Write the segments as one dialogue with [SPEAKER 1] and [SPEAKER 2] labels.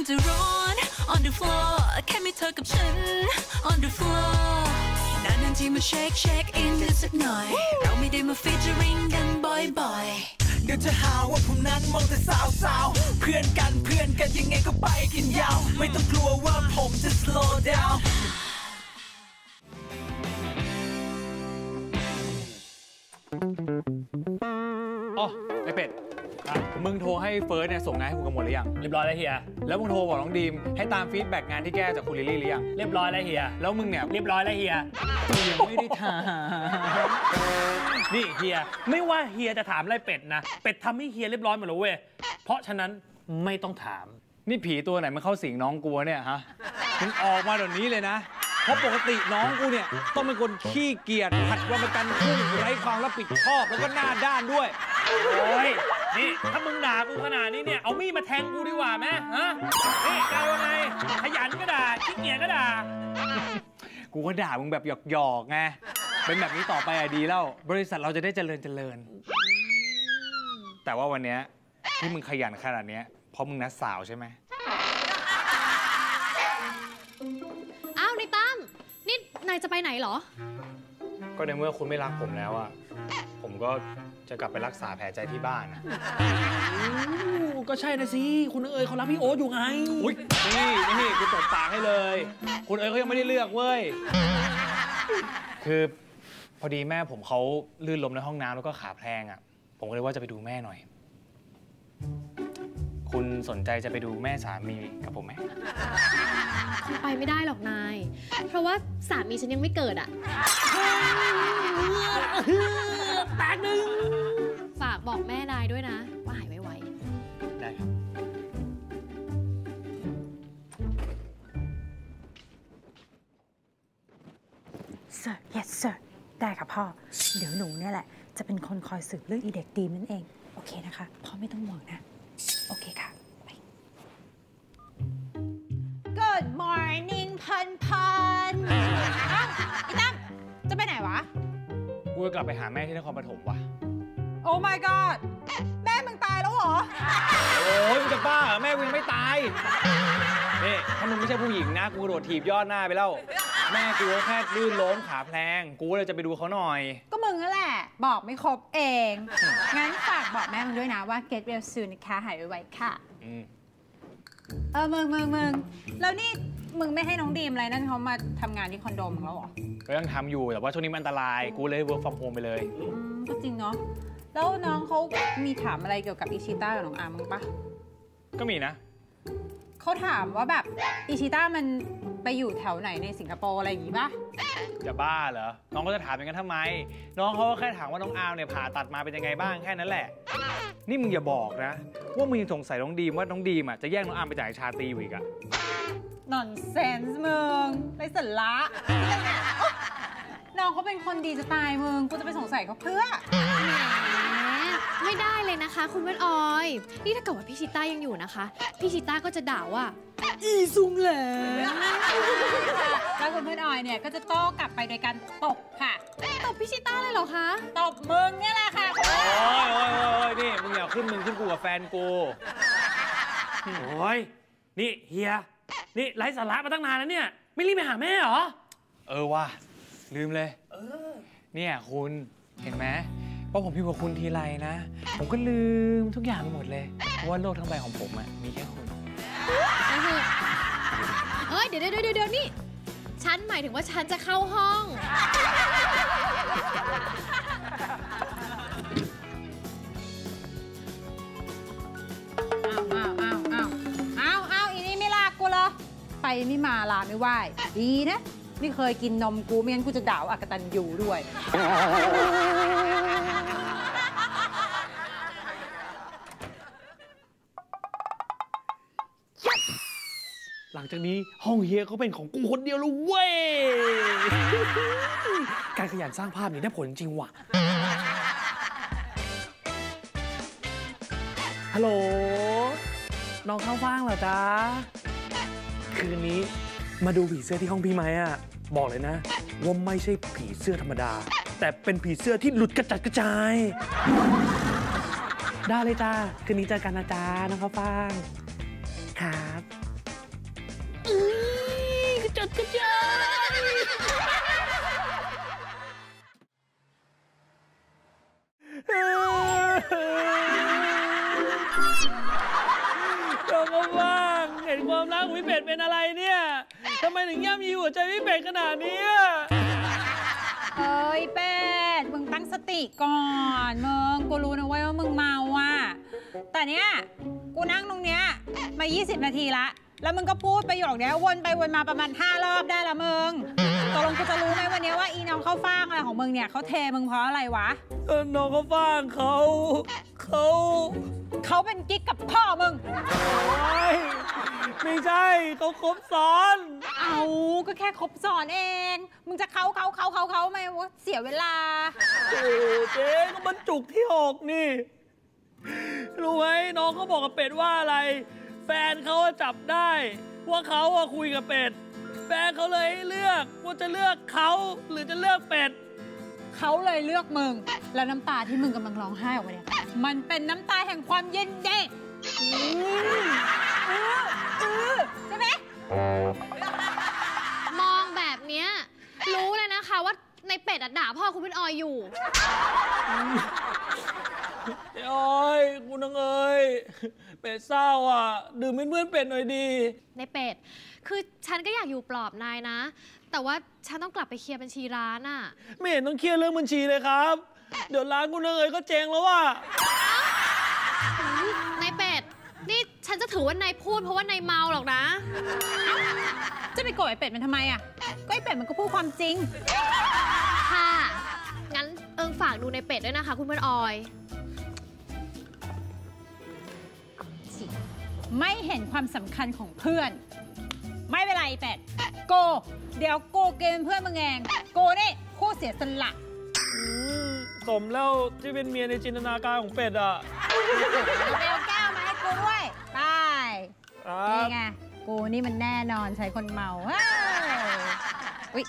[SPEAKER 1] จะร้อน on the floor แค่มีเธอกับฉัน on the floor นานๆทีมาเช็คอินกันสักหน่อยเราไม่ได้มาฟีเจอริงกันบ่อยๆ
[SPEAKER 2] เดี๋ยวจะหาว่าผมนั้นมองแต่สาวเพื่อนกันยังไงก็ไปกันยาวไม่ต้องกลัวว่าผมจะ slow down
[SPEAKER 3] อ๋อไอเป็ดมึงโทรให้เฟิร์สเนี่ยส่งงานให้คุณกำมลหรือยัง
[SPEAKER 4] เรียบร้อยแล้วเฮีย
[SPEAKER 3] แล้วมึงโทรบอกน้องดีมให้ตามฟีดแบ็กงานที่แก้จากคุณลิลลี่หรือยัง
[SPEAKER 4] เรียบร้อยแล้วเฮีย
[SPEAKER 3] แล้วมึงเนี่ย
[SPEAKER 4] เรียบร้อยแล้วเฮีย
[SPEAKER 3] ยังไม่ได้ถาม
[SPEAKER 4] นี่เฮียไม่ว่าเฮียจะถามอะไรเป็ดนะเป็ดทำให้เฮียเรียบร้อยหมดแล้วเว้ยเพราะฉะนั้นไม่ต้องถาม
[SPEAKER 3] นี่ผีตัวไหนมันเข้าสิงน้องกูเนี่ยฮะมึงออกมาเดี๋ยวนี้เลยนะเพราะปกติน้องกูเนี่ยต้องเป็นคนขี้เกียจผัดวันประกันพรุ่งไร้ความรับผิดชอบแล้วก็หน้าด้านด้วย
[SPEAKER 4] โอ้ยนี่ถ้ามึงด่ากูขนาดนี้เนี่ยเอามีดมาแทงกูดีกว่าไหมฮะนี่เอาไงขยันก็ด่าขี้เกียจก็ด่า
[SPEAKER 3] กูก็ด่ามึงแบบหยอกไงเป็นแบบนี้ต่อไปอะดีแล้วบริษัทเราจะได้เจริญแต่ว่าวันนี้ที่มึงขยันขนาดนี้เพราะมึงนัดสาวใช่ไหม
[SPEAKER 5] อ้าวนายตั้มนี่นายจะไปไหนเหรอ
[SPEAKER 3] ก็ในเมื่อคุณไม่รักผมแล้วอะผมก็จะกลับไปรักษาแผลใจที่บ้านนะ
[SPEAKER 4] ก็ใช่นะสิคุณเอ๋ยเขารักพี่โอ๊ตอยู่ไง
[SPEAKER 3] อุ้ยนี่กูตบปากให้เลยคุณเอ๋ยเขายังไม่ได้เลือกเว้ยคือพอดีแม่ผมเขาลื่นล้มในห้องน้ำแล้วก็ขาแพลงอะผมก็เลยว่าจะไปดูแม่หน่อยคุณสนใจจะไปดูแม่สามีกับผมไหม
[SPEAKER 5] ไปไม่ได้หรอกนายเพราะว่าสามีฉันยังไม่เกิดอ่ะ
[SPEAKER 4] แป๊บนึง
[SPEAKER 5] ฝากบอกแม่นายด้วยนะว่าหายไว
[SPEAKER 3] ๆได้ครับ
[SPEAKER 6] sir yes sir ได้ค่ะพ่อเดี๋ยวหนูเนี่ยแหละจะเป็นคนคอยสืบเรื่องอีเด็กดีมนั่นเองโอเคนะคะพ่อไม่ต้องห่วงนะโอเคค่ะไป
[SPEAKER 7] Good morning พันพี่ตั้มจะไปไหนวะ
[SPEAKER 3] กูจะกลับไปหาแม่ที่นครปฐมว่ะ
[SPEAKER 7] Oh my god แม่มึงตายแล้วเหรอ
[SPEAKER 3] โอ้ยมึงจะบ้าเหรอแม่มึงยังไม่ตายนี่ถ้ามึงไม่ใช่ผู้หญิงนะกูโดดถีบยอดหน้าไปแล้วแม่กูแค่ลื่นล้มขาแพลงกูเลยจะไปดูเขาหน่อย
[SPEAKER 7] ก็มึงนั่นแหละบอกไม่ครบเองงั้นฝากบอกแม่มึงด้วยนะว่า get well soon นะคะหายไวๆค่ะมึงแล้วนี่มึงไม่ให้น้องดีมอะไรนั่นเขามาทำงานที่คอนโดมึงแล้วหรอ
[SPEAKER 3] ก็ยังทำอยู่แต่ว่าช่วงนี้มันอันตรายกูเลย work from home ไปเลย
[SPEAKER 7] ก็จริงเนาะแล้วน้องเขามีถามอะไรเกี่ยวกับอิชิต้ากับน้องอาร์มมั้งปะ
[SPEAKER 3] ก็มีนะ
[SPEAKER 7] เขาถามว่าแบบอิชิต้ามันไปอยู่แถวไหนในสิงคโปร์อะไรอย่างงี้ปะ
[SPEAKER 3] จะบ้าเหรอน้องก็จะถามอย่างนั้นทำไมน้องเขาก็แค่ถามว่าน้องอาร์มเนี่ยผ่าตัดมาเป็นยังไงบ้างแค่นั้นแหละนี่มึงอย่าบอกนะว่ามึงยังสงสัยน้องดีมว่าน้องดีมอ่ะจะแย่งน้องอาร์มไปจากชาตรีอีกอ่ะ
[SPEAKER 7] nonsense มึงไร้สาระน้องเขาเป็นคนดีจะตายมึงกูจะไปสงสัยเขาเพื่อ
[SPEAKER 5] ไม่ได้เลยนะคะคุณเพื่อนออยนี่ถ้าเกิดว่าพี่ชิต้ายังอยู่นะคะพี่ชิต้าก็จะด่าว่าอีซุงแหล่
[SPEAKER 7] แล้วคุณเพื่อนออยเนี่ยก็จะโต้กลับไปโดยการตบค่ะ
[SPEAKER 5] ตบพี่ชิต้าเลยเหรอคะ
[SPEAKER 7] ตบมึงเนี่ยแหละค่ะ
[SPEAKER 3] โอ้ยนี่มึงอย่าขึ้นกูกับแฟนกู
[SPEAKER 4] โอ้ยนี่เฮียนี่ไร้สาระมาตั้งนานแล้วเนี่ยไม่รีบไปหาแม่เหรอ
[SPEAKER 3] ว่ะลืมเลยเนี่ยคุณเห็นไหมพอผมพิมพ์กับคุณทีไรนะผมก็ลืมทุกอย่างไปหมดเลยเพราะว่าโลกทั้งใบของผมอะมีแค่คุณ
[SPEAKER 5] เดี๋ยวนี่ฉันหมายถึงว่าฉันจะเข้าห้อง
[SPEAKER 7] อีนี่ไม่ลากกูเหรอไปไม่มาลาไม่ไหวดีนะไม่เคยกินนมกูไม่งั้นกูจะด่าอกตันยูด้วย
[SPEAKER 4] หลังจากนี้ห้องเฮียเขาเป็นของกูคนเดียวเลยเว้ยการขยันสร้างภาพนี่ได้ผลจริงว่ะฮัลโหลน้องข้าวฟ่างเหรอจ๊ะคืนนี้มาดูผีเสื้อที่ห้องพี่ไหมอ่ะบอกเลยนะว่าไม่ใช่ผีเสื้อธรรมดาแต่เป็นผีเสื้อที่หลุดกระจัดกระจายได้เลยจ้าคืนนี้เจอกันนะจ๊ะน้องข้าวฟ่างครับกระจัดกระจายเราก็ว่างเห็นความรักของพี่เป็ดเป็นอะไรเนี่ยทำไมถึงย่ำยีหัวใจพี่เป็ดขนาดนี้
[SPEAKER 7] เอ้ยเป็ดมึงตั้งสติก่อนมึงกูรู้นะเว้ยว่ามึงเมาอ่ะแต่เนี้ยกูนั่งตรงเนี้ยมา20 นาทีละแล้วมึงก็พูดประโยคเนี้ยวนไปวนมาประมาณ5 รอบได้ละมึงตกลงกูจะรู้ไหมวันนี้ว่าอีน้องเข้าฟ่างอะไรของมึงเนี่ยเขาเทมึงเพราะอะไรวะ
[SPEAKER 4] น้องเขาฟ่างเขา
[SPEAKER 7] เป็นกิ๊กกับพ่อมึง
[SPEAKER 4] ไม่ใช่เขาคบซ้อน
[SPEAKER 7] เอาก็แค่คบซ้อนเองมึงจะเขาไหมวะเสียเวลา
[SPEAKER 4] โอ้เจ๊ก็มันจุกที่6นี่รู้ไหมน้องเขาบอกกับเป็ดว่าอะไรแฟนเขาจับได้ว่าเขาคุยกับเป็ดแฟนเขาเลยให้เลือกว่าจะเลือกเขาหรือจะเลือกเป็ด
[SPEAKER 7] เขาเลยเลือกมึงแล้วน้ำตาที่มึงกำลังร้องไห้ออกมาเนี่ยมันเป็นน้ำตาแห่งความยินดีใช่ไหม
[SPEAKER 5] มองแบบเนี้ยรู้เลยนะคะว่าในเป็ดด่าพ่อคุณเป็นออยอยู่
[SPEAKER 4] ออยคุณนางเอ๋ยเป็ดเศร้าดื่มเป็นเพื่อนเป็ดหน่อยดี
[SPEAKER 5] ในเป็ดคือฉันก็อยากอยู่ปลอบนายนะแต่ว่าฉันต้องกลับไปเคลียร์บัญชีร้าน
[SPEAKER 4] ไม่เห็นต้องเคลียร์เรื่องบัญชีเลยครับเดี๋ยวร้านคุณนางเอ๋ยก็เจ๊งแล้ว
[SPEAKER 5] นายเป็ดนี่ฉันจะถือว่านายพูดเพราะว่านายเมาหรอกนะ
[SPEAKER 7] จะไปโกรธไอ้เป็ดมันทำไมก็ไอ้เป็ดมันก็พูดความจริง
[SPEAKER 5] ค่ะงั้นฝากดูในเป็ดด้วยนะคะคุณเพื่อนออย
[SPEAKER 7] ไม่เห็นความสำคัญของเพื่อนไม่เป็นไรเป็ดโกเดี๋ยวโกเกมเพื่อนมึงเองโกนี่คู่เสียสละ
[SPEAKER 4] สมแล้วที่เป็นเมียในจินตนาการของเป็ดเ
[SPEAKER 7] บลแก้วมาให้กูด้วยได้นี่ไงกูนี่มันแน่นอนใช้คนเมาอุ๊ย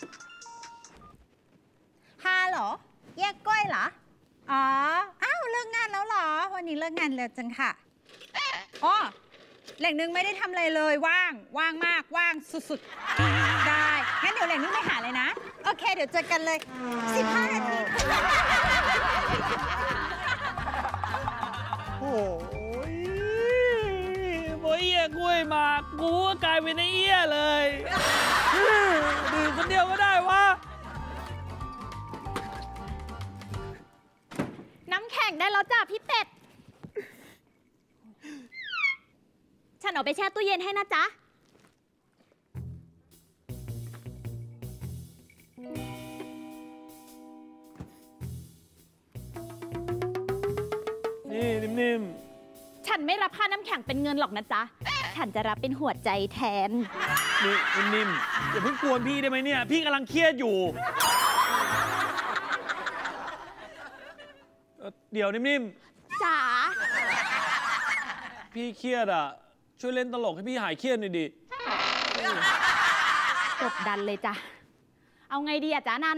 [SPEAKER 7] เหรอแยกก้อยเหรออ๋ออ้าวเลิกงานแล้วเหรอวันนี้เลิกงานเร็วจังค่ะอ๋อแหล่งนึงไม่ได้ทำอะไรเลยว่างมากว่างสุดๆได้งั้นเดี๋ยวแหล่งนึงไม่หาเลยนะโอเคเดี๋ยวเจอกันเลย15 นาที
[SPEAKER 4] โอ้ยโอ้ยเอี้ยกล้วยมากูก็กลายเป็นไอ้เอี้ยเลยดื่มคนเดียวก็ได้วะ
[SPEAKER 5] น้ำแข็งได้แล้วจ้ะพี่เป็ดฉันเอาไปแช่ตู้เย็นให้นะจ๊ะ
[SPEAKER 4] นี่นิ่ม
[SPEAKER 5] ๆฉันไม่รับค่าน้ำแข็งเป็นเงินหรอกนะจ๊ะฉันจะรับเป็นหัวใจแทน
[SPEAKER 4] นี่นิ่มอย่าเพิ่งกวนพี่ได้ไหมเนี่ยพี่กำลังเครียดอยู่เดี๋ยวนิ่ม
[SPEAKER 5] จ๋า
[SPEAKER 4] พี่เครียดช่วยเล่นตลกให้พี่หายเครียดหน่อยดิ
[SPEAKER 5] กดดันเลยจ้ะเอาไงดีจ๊ะนา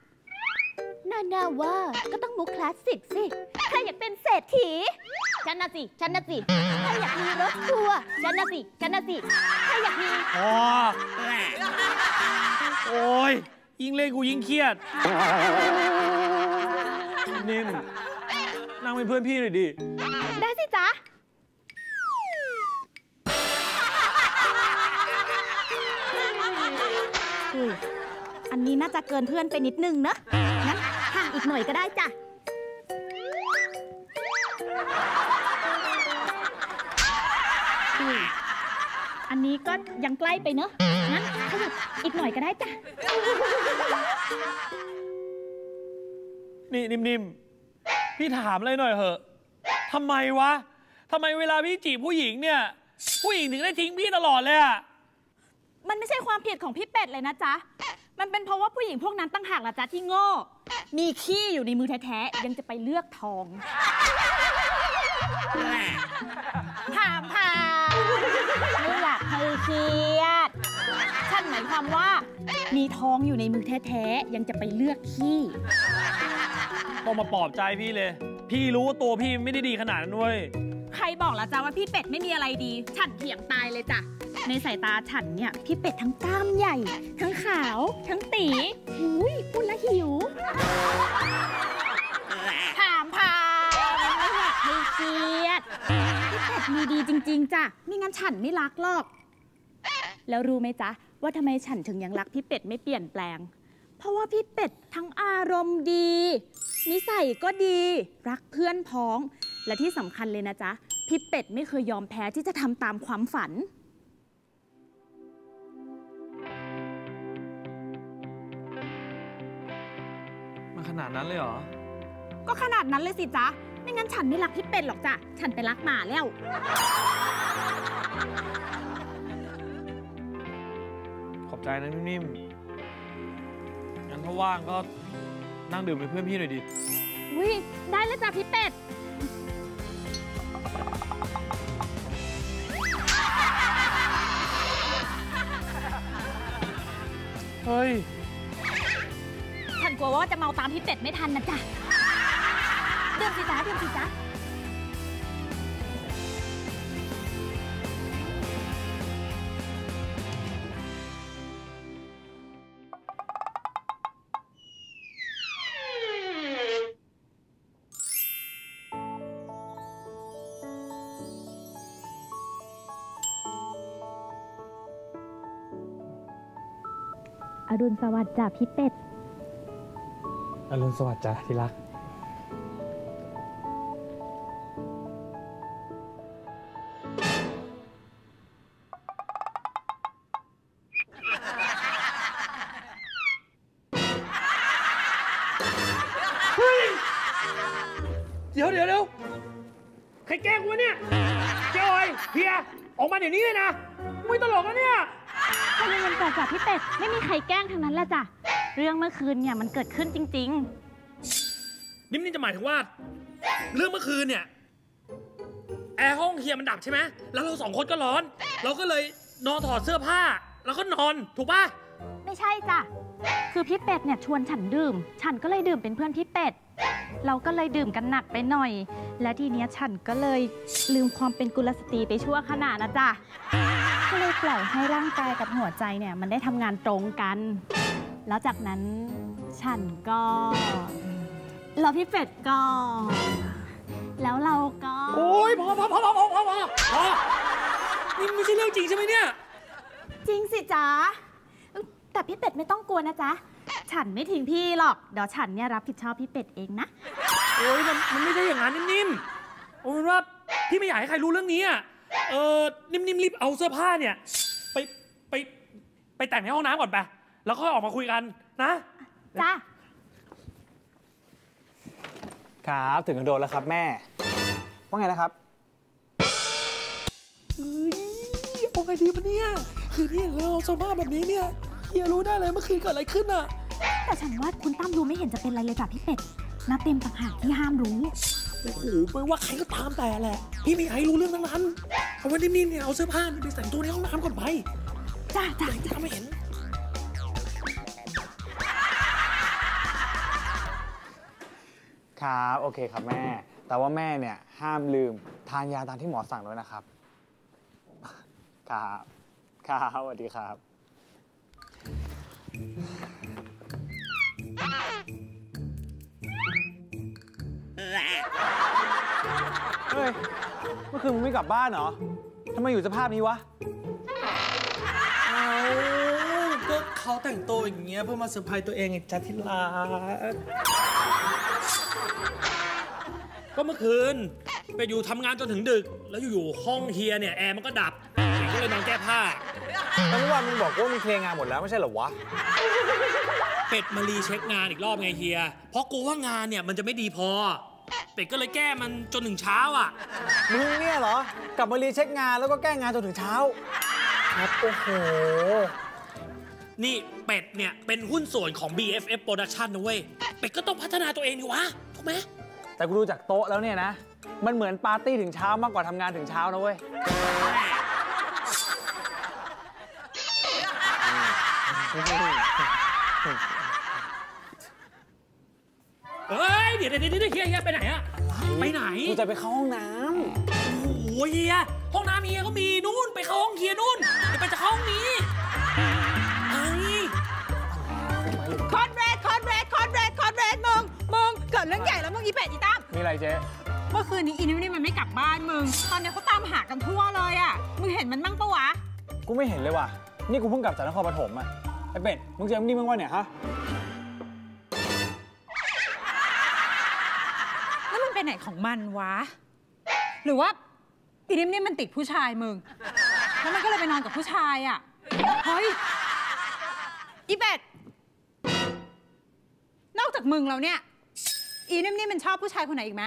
[SPEAKER 5] ว่าก็ต้องมุกคลาสสิกสิใครอยากเป็นเศรษฐีฉันน่ะสิใครอยากมีรถทัวร์ฉันน่ะสิใครอยากมี
[SPEAKER 4] โอ้ยยิ่งเล่นกูยิ่งเครียดนิ่มนั่งเป็นเพื่อนพี่หน่อยดิ
[SPEAKER 5] ได้สิจ๊ะอันนี้น่าจะเกินเพื่อนไปนิดนึงเนอะงั้นห่างอีกหน่อยก็ได้จ้ะอันนี้ก็ยังใกล้ไปเนอะงั้นขยับอีกหน่อยก็ได้จ้ะ
[SPEAKER 4] นี่นิ่มพี่ถามอะไรหน่อยเหอะทำไมเวลาพี่จีบผู้หญิงเนี่ยผู้หญิงถึงได้ทิ้งพี่ตลอดเลย
[SPEAKER 5] มันไม่ใช่ความผิดของพี่เป็ดเลยนะจ๊ะมันเป็นเพราะว่าผู้หญิงพวกนั้นตั้งหากล่ะจ๊ะที่โง่มีขี้อยู่ในมือแท้ๆยังจะไปเลือกทองถามไม่อยากให้เครียดฉันหมายความว่ามีทองอยู่ในมือแท้ๆยังจะไปเลือกขี้
[SPEAKER 4] ต้องมาปลอบใจพี่เลยพี่รู้ว่าตัวพี่ไม่ได้ดีขนาดนั้นด้วย
[SPEAKER 5] ใครบอกล่ะจ๊ะว่าพี่เป็ดไม่มีอะไรดีฉันเถียงตายเลยจ้ะในสายตาฉันเนี่ยพี่เป็ดทั้งกล้ามใหญ่ ทั้งขาว ทั้งตีอุ้ยพูดแล้วหิวถามไม่อยากให้เครียดพี่เป็ดมีดีจริงๆจ้ะไม่งั้นฉันไม่รักหรอกแล้วรู้ไหมจ๊ะว่าทำไมฉันถึงยังรักพี่เป็ดไม่เปลี่ยนแปลงเพราะว่าพี่เป็ดทั้งอารมณ์ดีนิสัยก็ดีรักเพื่อนพ้องและที่สำคัญเลยนะจ๊ะพี่เป็ดไม่เคยยอมแพ้ที่จะทำตามความฝัน
[SPEAKER 4] มันขนาดนั้นเลยเหรอ
[SPEAKER 5] ก็ขนาดนั้นเลยสิจ๊ะไม่งั้นฉันไม่รักพี่เป็ดหรอกจ้ะฉันไปรักหมาแล้ว
[SPEAKER 4] ขอบใจนะนิ่มๆงั้นถ้าว่างก็นั่งดื่มเป็นเพื่อนพี่หน่อยดิ
[SPEAKER 5] อุ้ยได้เลยจ้ะพี่เป็ด
[SPEAKER 4] เฮ้ย
[SPEAKER 5] ฉันกลัวว่าจะเมาตามพี่เป็ดไม่ทันนะจ๊ะดื่มสิจ๊ะดื่มสิจ๊ะอรุณสวัสดิ์จ้ะพี่เป็ด
[SPEAKER 4] อรุณสวัสดิ์จ้ะที่รักเดี๋ยวใครแกล้งกูเนี่ยเจ้าไอ้เฮียออกมาเดี๋ยวนี้เลยนะไม่ตลกแล้วเนี่ย
[SPEAKER 5] ถ้าเงินก่อนจ้ะพี่เป็ดไม่มีใครแกล้งทั้งนั้นแหละจ้ะเรื่องเมื่อคืนเนี่ยมันเกิดขึ้นจริง
[SPEAKER 4] ๆนี่จะหมายถึงว่าเรื่องเมื่อคืนเนี่ยแอร์ห้องเฮียมันดับใช่ไหมแล้วเรา2 คนก็ร้อนเราก็เลยนอนถอดเสื้อผ้าแล้วก็นอนถูกป่ะ
[SPEAKER 5] ไม่ใช่จ้ะคือพี่เป็ดเนี่ยชวนฉันดื่มฉันก็เลยดื่มเป็นเพื่อนพี่เป็ดเราก็เลยดื่มกันหนักไปหน่อยและทีเนี้ยฉันก็เลยลืมความเป็นกุลสตรีไปชั่วขณะนะจ๊ะก็เลยปล่อยให้ร่างกายกับหัวใจเนี่ยมันได้ทำงานตรงกันแล้วจากนั้นฉันก็แล้วพี่เป็ดก็แล้วเราก็
[SPEAKER 4] โอ๊ยพอนี่ไม่ใช่เรื่องจริงใช่ไหมเนี่ย
[SPEAKER 5] จริงสิจ๊ะแต่พี่เป็ดไม่ต้องกลัวนะจ๊ะฉันไม่ทิ้งพี่หรอกเดี๋ยวฉันเนี่ยรับผิดชอบพี่เป็ดเองนะ
[SPEAKER 4] โอ๊ยมันไม่ใช่อย่างนั้นนิ่มๆโอ้ยว่าพี่ไม่อยากให้ใครรู้เรื่องนี้อ่ะนิ่มๆรีบเอาเสื้อผ้าเนี่ยไปแต่งในห้องน้ำก่อนไปแล้วค่อยออกมาคุยกันนะ
[SPEAKER 5] จ้ะ
[SPEAKER 3] ครับถึงกระโดดแล้วครับแม่ว่าไงนะครับ
[SPEAKER 4] เอาไงดีปะเนี่ยคือเนี่ยเราสภาพแบบนี้เนี่ยเฮียรู้ได้เลยเมื่อคืนเกิดอะไรขึ้นอ่ะ
[SPEAKER 5] แต่ฉันว่าคุณตั้มรู้ไม่เห็นจะเป็นไรเลยจ้ะพี่เป็ดนับเต็มต่างหากที่ห้ามรู้
[SPEAKER 4] โอ้โหไม่ว่าใครก็ตามแต่แหละพี่ไม่ให้รู้เรื่องทั้งนั้นเอาไว้นิ่มๆเนี่ยเอาเสื้อผ้าไปแต่งตัวในห้องน้ำก่อนไป
[SPEAKER 5] จ้า
[SPEAKER 4] จะไม่เห็น
[SPEAKER 3] ครับโอเคครับแม่แต่ว่าแม่เนี่ยห้ามลืมทานยาตามที่หมอสั่งด้วยนะครับครับสวัสดีครับเฮ้ยเมื่อคืนมึงไม่กลับบ้านเหรอทำไมอยู่สภาพนี้วะ
[SPEAKER 4] ก็เขาแต่งตัวอย่างเงี้ยเพื่อมาเซอร์ไพรส์ตัวเองไงจ๊ะที่รักก็เมื่อคืนไปอยู่ทำงานจนถึงดึกแล้วอยู่ห้องเฮียเนี่ยแอร์มันก็ดับก็เลยนอนแก้ผ้า
[SPEAKER 3] แล้วเมื่อวานมึงบอกว่ามึงเคลียร์งานหมดแล้วไม่ใช่เหรอวะ
[SPEAKER 4] เป็ดมารีเช็คงานอีกรอบไงเฮียเพราะกูว่างานเนี่ยมันจะไม่ดีพอเป็ดก็เลยแก้มันจนถึงเช้าอ่ะ
[SPEAKER 3] มึงเนี่ยเหรอกลับมารีเช็คงานแล้วก็แก้งานจนถึงเช้าครับโอ้โห
[SPEAKER 4] นี่เป็ดเนี่ยเป็นหุ้นส่วนของ BFF Production นะเว้ยเป็ดก็ต้องพัฒนาตัวเองดิวะถูกไหม
[SPEAKER 3] แต่กูดูจากโต๊ะแล้วเนี่ยนะมันเหมือนปาร์ตี้ถึงเช้ามากกว่าทำงานถึงเช้านะเว้ย
[SPEAKER 4] เฮ้ยเดี๋ยวเฮียไปไหนอะไปไหน
[SPEAKER 3] กูจะไปเข้าห้องน้
[SPEAKER 4] ำโอ้โหเฮียห้องน้ำเฮียก็มีนู่นไปเข้าห้องเฮียนู่นเดี๋ยวไปจะเข้าห้องนี้ไอ้
[SPEAKER 7] คอนเรดมึงเกิดเรื่องใหญ่แล้วมึงอีเป็ดอีตั้ม
[SPEAKER 3] มีอะไรเจ๊
[SPEAKER 7] เมื่อคืนนี้อีนี่มันไม่กลับบ้านมึงตอนนี้เขาตามหากันทั่วเลยอ่ะมึงเห็นมันบ้างปะวะ
[SPEAKER 8] กูไม่เห็นเลยว่ะนี่กูเพิ่งกลับจากนครปฐมอะไอ้เป็ดมึงเจอนี่มึงว่าเนี่ยฮะ
[SPEAKER 7] แล้วมันไปไหนของมันวะหรือว่าอีนี่มันติดผู้ชายมึงแล้วมันก็เลยไปนอนกับผู้ชายอ่ะเฮ้ยอีเป็ดนอกจากมึงแล้วเนี่ยอีนี่มันชอบผู้ชายคนไหนอีกไหม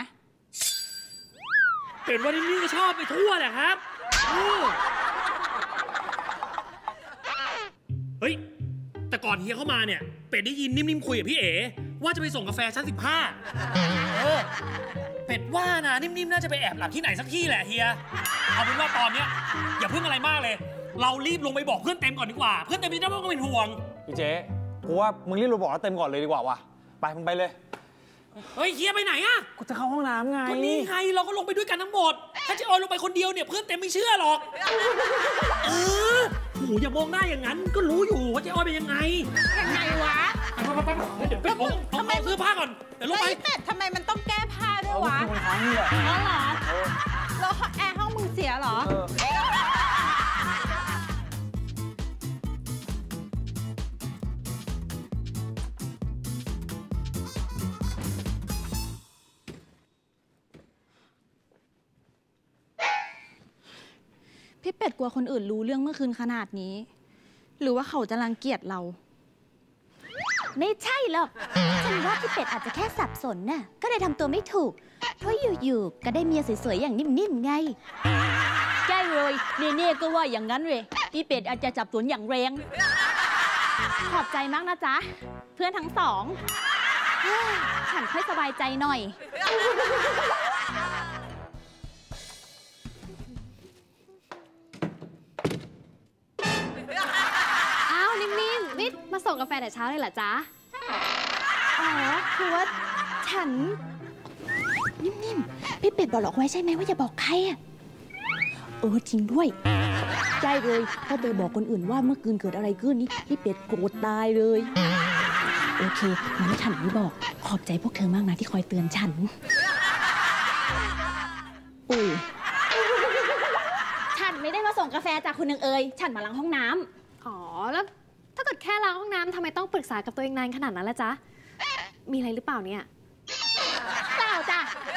[SPEAKER 4] เป็ดว่านี่ก็ชอบไปทั่วแหละครับเฮ้ยแต่ก่อนเฮียเข้ามาเนี่ยเป็ดได้ยินนิ่มๆคุยกับพี่เอ๋ว่าจะไปส่งกาแฟชั้น15เป็ดว่านะนิ่มๆน่าจะไปแอบหลับที่ไหนสักที่แหละเฮียเอาเป็นว่าตอนเนี้ยอย่าเพิ่งอะไรมากเลยเรารีบลงไปบอกเพื่อนเต็มก่อนดีกว่าเพื่อนเต็มจะได้ไม่ต้องเป็นห่วง
[SPEAKER 8] พี่เจ๊กูว่ามึงรีบลงบอกแล้วเต็มก่อนเลยดีกว่าว่ะไปมึงไปเลย
[SPEAKER 4] เฮ้ยเฮียไปไหนอะ
[SPEAKER 8] กูจะเข้าห้องน้ำไง
[SPEAKER 4] ก็นี่ไงเราก็ลงไปด้วยกันทั้งหมดถ้าจะออยลงไปคนเดียวเนี่ยเพื่อนเต็มไม่เชื่อหรอกโหอย่ามองหน้าอย่างนั้นก็รู้อยู่ว่าเจ๊ออยเป็นยังไง
[SPEAKER 7] วะ
[SPEAKER 4] เดี๋ยวเอาเสื้อผ้าก่อนเดี๋ยวลงไป
[SPEAKER 7] แต่ทำไมมันต้องแก้ผ้าด้วยวะ
[SPEAKER 8] มันค้างนี่แหละ
[SPEAKER 7] อ๋อเหรอแล้วแอร์ห้องมึงเสียเหรอ
[SPEAKER 5] พี่เป็ดกลัวคนอื่นรู้เรื่องเมื่อคืนขนาดนี้หรือว่าเขาจะรังเกียจเราไม่ใช่หรอกฉันว่าพี่เป็ดอาจจะแค่สับสนน่ะก็เลยทำตัวไม่ถูกเพราะอยู่ๆก็ได้เมียสวยๆอย่างนิ่มๆไงใช่เลยเน่ๆก็ว่าอย่างนั้นเลยพี่เป็ดอาจจะจับสวนอย่างแรงขอบใจมากนะจ๊ะเพื่อนทั้งสองฉันค่อยสบายใจหน่อยมาส่งกาแฟแต่เช้าเลยเหรอจ๊ะอ๋อคือว่าฉันนิ่มๆพี่เป็ดบอกหรอกไว้ใช่ไหมว่าอย่าบอกใครอ่ะจริงด้วยใช่เลยถ้าไปบอกคนอื่นว่าเมื่อคืนเกิดอะไรขึ้นนี่พี่เป็ดโกรธตายเลยโอเคงั้นฉันไม่บอกขอบใจพวกเธอมากนะที่คอยเตือนฉันฉันไม่ได้มาส่งกาแฟจากคุณนางเอ๋ยฉันมาล้างห้องน้ำอ๋อแล้วถ้าเกิดแค่ล้างห้องน้ำทำไมต้องปรึกษากับตัวเองนานขนาดนั้นล่ะจ๊ะมีอะไรหรือเปล่าเนี่ยเปล่าจ้ะ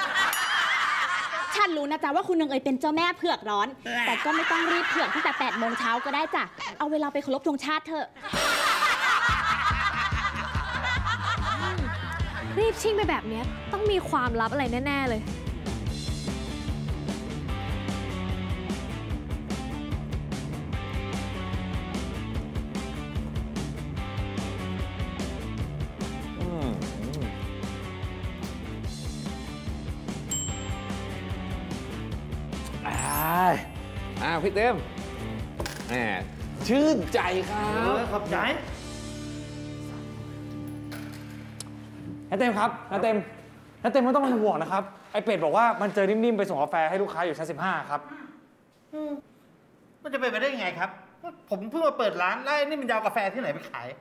[SPEAKER 5] ฉันรู้นะจ๊ะว่าคุณนางเอ๋ยเป็นเจ้าแม่เผือกร้อนแต่ก็ไม่ต้องรีบเผือกตั้งแต่8 โมงเช้าก็ได้จ้ะเอาเวลาไปเคารพธงชาติเถอะรีบชิ่งไปแบบนี้ต้องมีความลับอะไรแน่ๆเลย
[SPEAKER 9] พี่เต็มแหมชื่นใจครับ
[SPEAKER 8] ขอบใจน้าเต็มครับน้าเต็มไม่ต้องเป็นห่วงนะครับไอเป็ดบอกว่ามันเจอนิ่มๆไปส่งกาแฟให้ลูกค้าอยู่ชั้น15ครับ
[SPEAKER 10] มันจะเป็นไปได้ยังไงครับผมเพิ่งมาเปิดร้านแล้วนี่มันยาวกาแฟที่ไหนไปขาย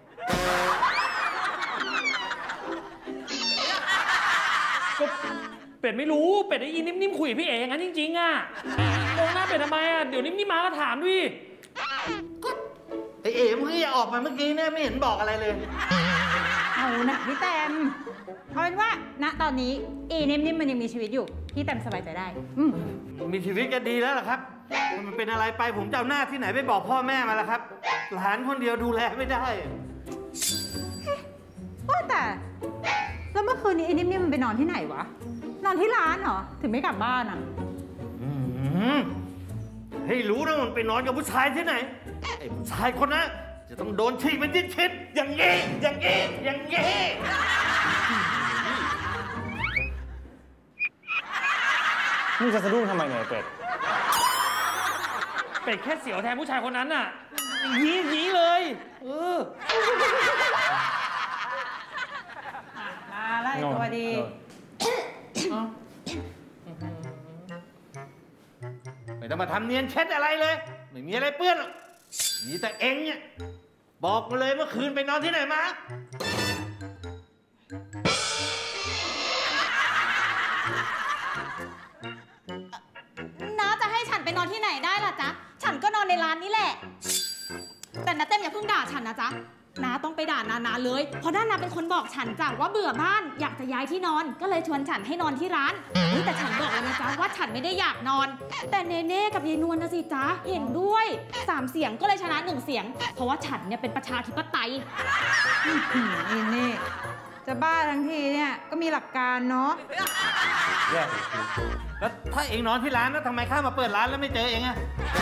[SPEAKER 4] ก็เป็ดไม่รู้เป็ดได้ยินนิ่มๆคุยกับพี่เอ๋อย่างนั้นจริงๆอ่ะมองหน้าเป็ดทำไมอ่ะเดี๋ยวนิ่มๆมาก็ถามด้วย
[SPEAKER 10] ก็ไอเอ๋เมื่อกี้ออกมาเมื่อกี้เนี่ยไม่เห็นบอกอะไรเลย
[SPEAKER 7] เอานะพี่แตมเอาเป็นว่าณตอนนี้นิ่มๆมันยังมีชีวิตอยู่พี่แตมสบายใจได้
[SPEAKER 10] มีชีวิตก็ดีแล้วล่ะครับมันเป็นอะไรไปผมจะเอาหน้าที่ไหนไปบอกพ่อแม่มาล่ะครับหลานคนเดียวดูแลไม่ได้
[SPEAKER 7] ว่าแต่แล้วเมื่อคืนนี้นิ่มๆมันไปนอนที่ไหนวะนอนที่ร้านเหรอถึงไม่กลับบ้านอ่ะ
[SPEAKER 10] ให้รู้นะมันไปนอนกับผู้ชายที่ไหนไอ้ผู้ชายคนนั้นจะต้องโดนฉีกเป็นชิ้นๆอย่างงี้
[SPEAKER 8] มึงจะสะดุ้งทำไมเนี่ยเป็ด
[SPEAKER 4] แค่เสียวแทนผู้ชายคนนั้นน่ะยี้เลย
[SPEAKER 7] มาไล่ตัวดี
[SPEAKER 10] ต้องมาทำเนียนเช็ดอะไรเลยไม่มีอะไรเปื้อนหรอกมีแต่เองเนี่ยบอกมาเลยเมื่อคืนไปนอนที่ไหนมา
[SPEAKER 5] น้าจะให้ฉันไปนอนที่ไหนได้ล่ะจ๊ะฉันก็นอนในร้านนี้แหละแต่น้าเต็มอย่าเพิ่งด่าฉันนะจ๊ะน้าต้องไปด่านาเลยเพราะด้านนาเป็นคนบอกฉันจ้ะว่าเบื่อบ้านอยากจะย้ายที่นอนก็เลยชวนฉันให้นอนที่ร้านแต่ฉันบอกแล้วนะจ๊ะว่าฉันไม่ได้อยากนอนแต่เนเน่กับยายนวลนะสิจ๊ะเห็นด้วย3 เสียงก็เลยชนะ1 เสียงเพราะว่าฉันเนี่ยเป็นประชาธิปไตย
[SPEAKER 7] นี่จะบ้าทั้งทีเนี่ยก็มีหลักการเนาะ
[SPEAKER 10] แล้วถ้าเองนอนที่ร้านแล้วทำไมข้ามาเปิดร้านแล้วไม่เจอเองอะ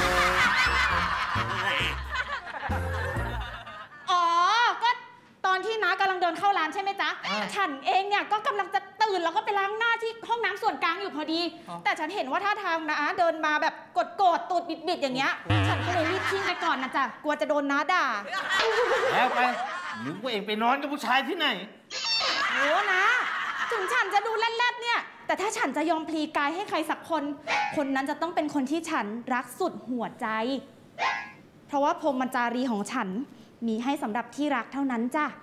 [SPEAKER 5] ก็ตอนที่น้ากำลังเดินเข้าร้านใช่ไหมจ๊ะฉันเองเนี่ยก็กำลังจะตื่นแล้วก็ไปล้างหน้าที่ห้องน้ำส่วนกลางอยู่พอดีแต่ฉันเห็นว่าท่าทางน้าเดินมาแบบกดตูดบิดอย่างเงี้ยฉันก็เลยรีบทิ้งไปก่อนนะจ๊ะกลัวจะโดนน้าด่า
[SPEAKER 10] แล้วไปนึกว่าเองไปนอนกับผู้ชายที่ไหน
[SPEAKER 5] โอ้นะถึงฉันจะดูแรดๆเนี่ยแต่ถ้าฉันจะยอมพลีกายให้ใครสักคนคนนั้นจะต้องเป็นคนที่ฉันรักสุดหัวใจเพราะว่าพรหมจารีของฉันมีให้สำหรับที่รักเท่านั้นจ้ะ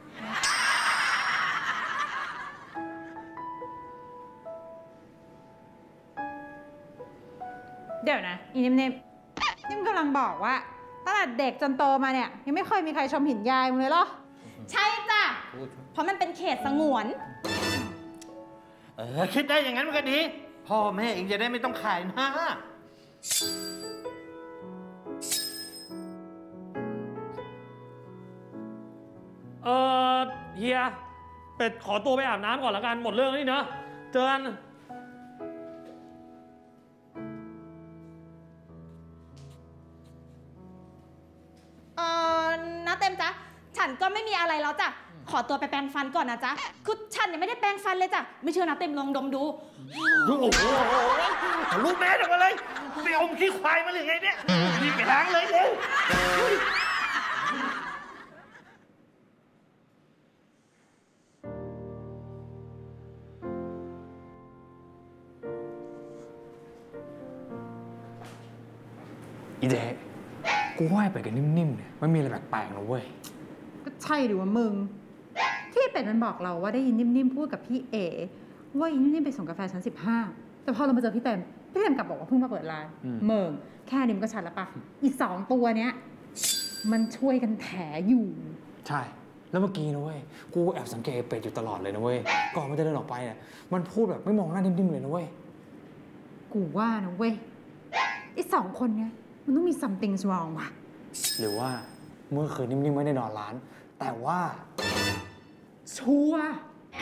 [SPEAKER 7] เดี๋ยวนะอีนิ่มกำลังบอกว่าตั้งแต่เด็กจนโตมาเนี่ยยังไม่เคยมีใครชมหินยายมึงเลยเหรอ
[SPEAKER 5] ใช่จ้ะเพราะมันเป็นเขตสงวน
[SPEAKER 10] คิดได้อย่างนั้นมันก็ดีพ่อแม่เองจะได้ไม่ต้องขายหน้า
[SPEAKER 4] เฮียเป็ดขอตัวไปอาบน้ำก่อนแล้วกันหมดเรื่องแล้วนี่เนอะเจอกัน
[SPEAKER 5] น้าเต็มจ๊ะฉันก็ไม่มีอะไรแล้วจ้ะขอตัวไปแปรงฟันก่อนนะจ๊ะคือฉันยังไม่ได้แปรงฟันเลยจ้ะไม่เชื่อน้าเต็มลองดมดู
[SPEAKER 10] โอ้โหลูกแม่ทำอะไรไปอมขี้ควายมาหรือไงเนี่ยรีบไปล้างเลยเร็ว
[SPEAKER 3] อีเจ๊กูว่าไปกันนิ่มๆเนี่ยมันมีอะไรแปลกๆนะเว้ย
[SPEAKER 7] ก็ใช่ดิว่ามึงที่เป็ดมันบอกเราว่าได้ยินนิ่มๆพูดกับพี่เอว่ายินนิ่มไปส่งกาแฟชั้น15แต่พอเรามาเจอพี่เต็มกลับบอกว่าเพิ่งมาเปิดร้านเมิงแค่นี้มันก็ชัดแล้วปะอีก2 ตัวเนี้ยมันช่วยกันแถอยู่
[SPEAKER 3] ใช่แล้วเมื่อกี้นะเว้ยกูแอบสังเกตเป็ดอยู่ตลอดเลยนะเว้ยก่อนมันจะเดินออกไปเนี่ยมันพูดแบบไม่มองหน้านิ่มๆเลยนะเว้ย
[SPEAKER 7] กูว่านะเว้ยอีก2 คนเนี้ยมันต้องมี something wrong ว่ะ
[SPEAKER 3] หรือว่าเมื่อคืนนิ่มๆไม่ได้นอนร้านแต่ว่า
[SPEAKER 7] ชัวร์